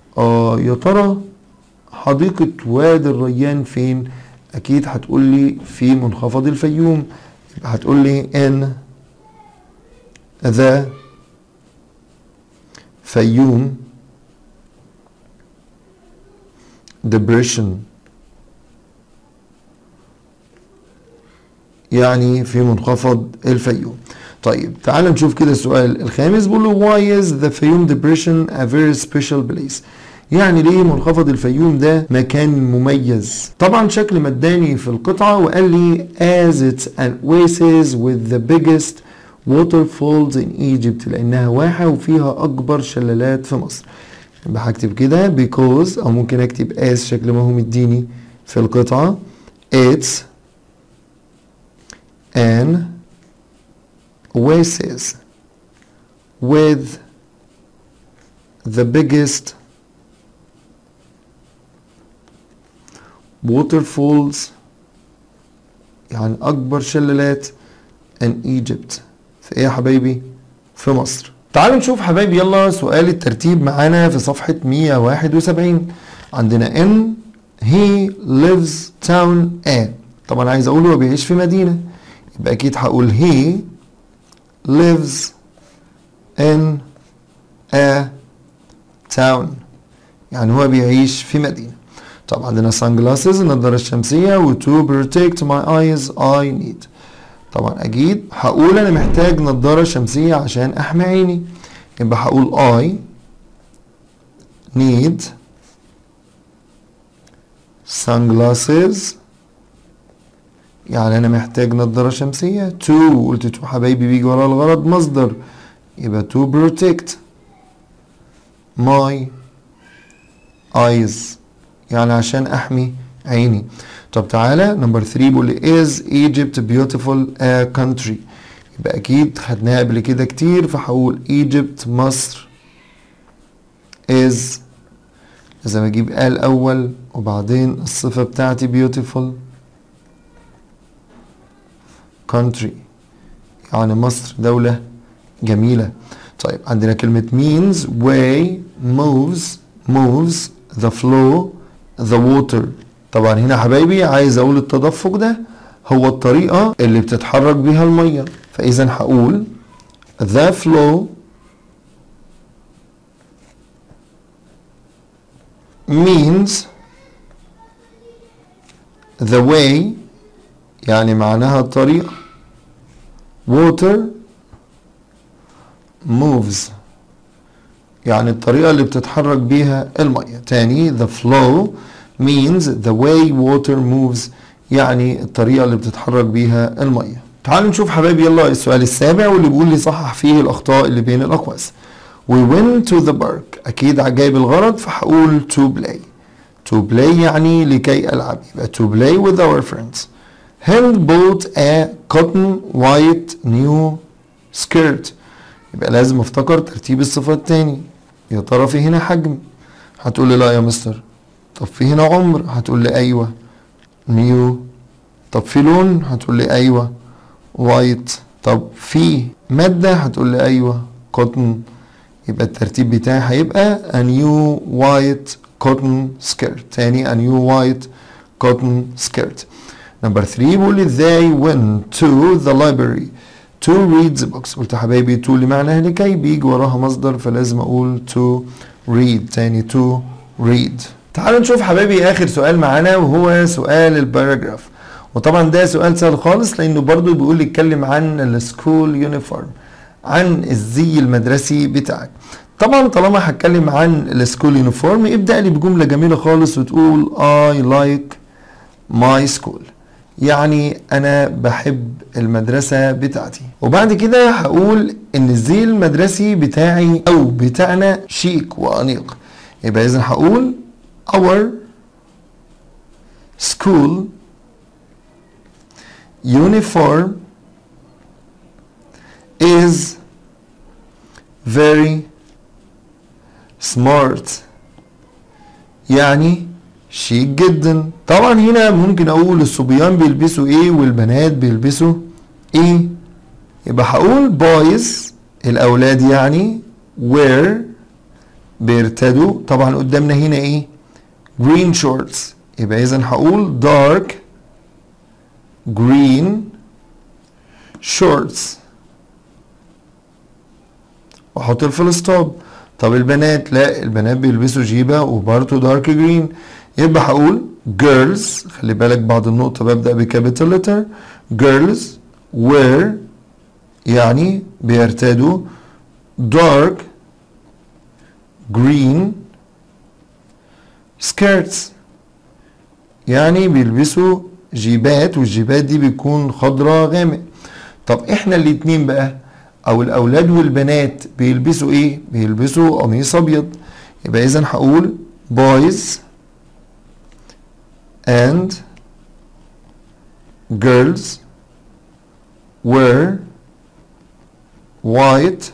آه يا ترى حديقة وادي الريان فين؟ أكيد هتقول لي في منخفض الفيوم، يبقى هتقول لي in the فيوم depression يعني في منخفض الفيوم. طيب تعال نشوف كده السؤال الخامس. بيقول له why is the Fayum depression a very special place؟ يعني ليه منخفض الفيوم ده مكان مميز؟ طبعا شكل مداني في القطعة وقال لي as it's an oasis with the biggest waterfalls in Egypt لأنها واحة وفيها أكبر شلالات في مصر. يبقى هكتب كده because أو ممكن أكتب as شكل ما هو مديني في القطعة it's an oasis with the biggest waterfalls يعني أكبر شلالات in Egypt. في إيه يا حبايبي؟ في مصر. تعالوا نشوف حبايبي يلا سؤال الترتيب معانا في صفحة مية وواحد وسبعين. عندنا in he lives town A. طبعا عايز أقول هو بيعيش في مدينة، يبقى أكيد هقول he lives in a town. يعني هو بيعيش في مدينة. طبعا عندنا sunglasses النضارة الشمسية و to protect my eyes I need. طبعا أكيد هقول أنا محتاج نضارة شمسية عشان أحمي عيني، يبقى هقول I need sunglasses، يعني أنا محتاج نضارة شمسية. to قلت to حبايبي بيجي ورا الغرض مصدر، يبقى to protect my eyes، يعني عشان أحمي عيني. طب تعالى نمبر ثلاثة بيقول لي is Egypt beautiful a country، يبقى أكيد خدناها قبل كده كتير، فهقول Egypt مصر is، لازم أجيب آ الأول وبعدين الصفة بتاعتي beautiful country، يعني مصر دولة جميلة. طيب عندنا كلمة means way moves moves the flow the water. طبعا هنا حبايبي عايز اقول التدفق ده هو الطريقة اللي بتتحرك بيها المية، فاذا هقول the flow means the way، يعني معناها الطريقة، water moves يعني الطريقة اللي بتتحرك بيها المية. تاني the flow means the way water moves يعني الطريقة اللي بتتحرك بيها المية. تعالوا نشوف حبايبي يلا السؤال السابع واللي بيقول لي صحح فيه الأخطاء اللي بين الأقواس. We went to the park، أكيد جايب الغرض فهقول to play. to play يعني لكي ألعب، يبقى to play with our friends. Hind bought a cotton white new skirt، يبقى لازم افتكر ترتيب الصفات تاني. يا ترى في هنا حجم؟ هتقول لي لا يا مستر. طب في هنا عمر؟ هتقول لي ايوه نيو. طب في لون؟ هتقول لي ايوه وايت. طب في مادة؟ هتقول لي ايوه كوتن. يبقى الترتيب بتاعي هيبقى a new white cotton skirt. تاني a new white cotton skirt. نمبر ثلاثة بيقول لي they went to the library to read the books. قلت يا حبايبي to اللي معناها لكي بيجي وراها مصدر، فلازم اقول to read. تاني to read. تعالوا نشوف حبايبي اخر سؤال معانا وهو سؤال الباراجراف، وطبعا ده سؤال سهل خالص لانه برضو بيقول لي اتكلم عن السكول يونيفورم، عن الزي المدرسي بتاعك. طبعا طالما هتكلم عن السكول يونيفورم ابدأ لي بجملة جميلة خالص وتقول I like my school، يعني انا بحب المدرسة بتاعتي. وبعد كده هقول ان الزي المدرسي بتاعي او بتاعنا شيك وانيق، يبقى اذا هقول our school uniform is very smart، يعني شيك جدا. طبعا هنا ممكن اقول الصبيان بيلبسوا ايه والبنات بيلبسوا ايه، يبقى هقول boys الاولاد يعني wear بيرتدوا. طبعا قدامنا هنا ايه green shorts، يبقى اذا هقول dark green shorts واحط الفول ستوب. طب البنات؟ لا البنات بيلبسوا جيبه وبرضه دارك جرين، يبقى هقول girls. خلي بالك بعد النقطه ببدا بكابيتال لتر. girls wear يعني بيرتدوا dark green skirts، يعني بيلبسوا جيبات والجيبات دي بتكون خضراء غامق. طب احنا الاتنين بقى او الاولاد والبنات بيلبسوا ايه؟ بيلبسوا قميص ابيض، يبقى اذا هقول boys and girls wear white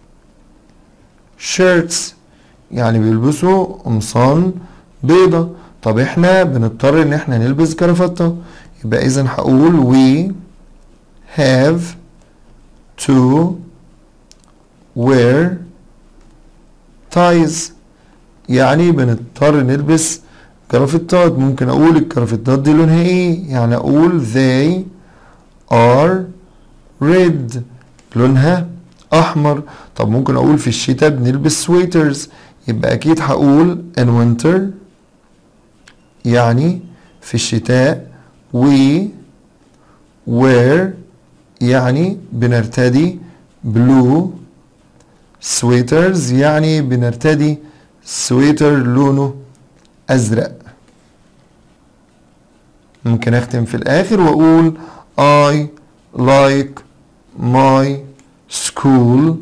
shirts، يعني بيلبسوا قمصان بيضة. طب احنا بنضطر ان احنا نلبس كرافتة، يبقى اذا هقول we have to wear ties، يعني بنضطر نلبس كرافتات. ممكن اقول الكرافتات دي لونها ايه؟ يعني اقول they are red لونها احمر. طب ممكن اقول في الشتاء بنلبس سويترز، يبقى أكيد هقول in winter يعني في الشتاء. we wear يعني بنرتدي blue sweaters يعني بنرتدي سويتر لونه أزرق. ممكن أختم في الآخر وأقول I like my school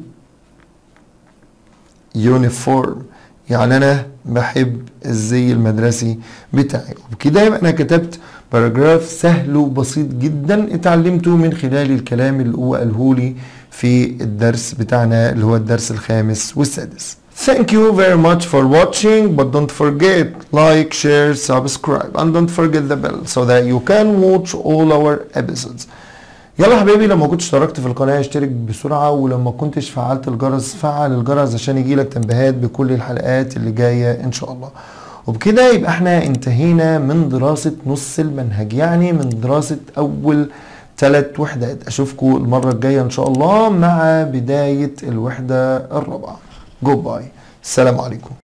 uniform يعني أنا بحب الزي المدرسي بتاعي. وبكده يبقى أنا كتبت باراجراف سهل وبسيط جدا اتعلمته من خلال الكلام اللي هو قاله لي في الدرس بتاعنا اللي هو الدرس الخامس والسادس. Thank you very much for watching, but don't forget like, share, subscribe and don't forget the bell so that you can watch all our episodes. يلا حبايبي، لما كنت اشتركت في القناة اشترك بسرعة، ولما كنتش فعلت الجرس فعل الجرس عشان يجيلك تنبيهات بكل الحلقات اللي جاية ان شاء الله. وبكده يبقى احنا انتهينا من دراسة نص المنهج، يعني من دراسة اول ثلاث وحدات. اشوفكم المرة الجاية ان شاء الله مع بداية الوحدة الرابعة. جود باي، السلام عليكم.